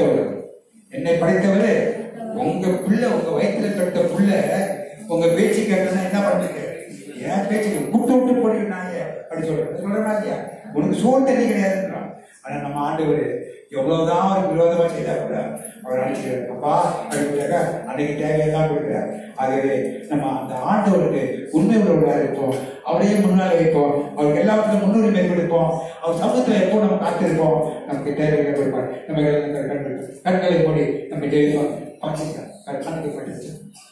படைத்தவரு உங்க பிள்ளை, உங்க வயிற்றுல பெற்ற பிள்ளை உங்க பேச்சு கேட்கணும் என்ன பண்ணுங்க? ஏன் பேச்சு விட்டு விட்டு போட்டுக்கிட்டாங்க அப்படி சொல்றேன் இல்லையா? உனக்கு சோறு தண்ணி கிடையாதுன்றான். ஆனா நம்ம ஆண்டவர் எவ்வளவுதான் அவருக்கு விரோதமா செய்தா கூட அவர் அனுப்பிச்சார். அப்பா அப்படின்னாக்கா அன்னைக்கு தேவையெல்லாம் கொடுக்குறார். ஆகவே நம்ம அந்த ஆண்டவருக்கு உண்மை உள்ளவர்களாக இருப்போம், அவரையே முன்னால வைப்போம், அவருக்கு எல்லாத்துக்கும் முன்னுரிமை கொடுப்போம், அவர் சமூகத்துல எப்போ நம்ம காத்திருப்போம், நமக்கு தேவைகளை கொடுப்பார். நம்ம கண்களை மூடி நம்ம ஜெயிப்போம். கணக்கு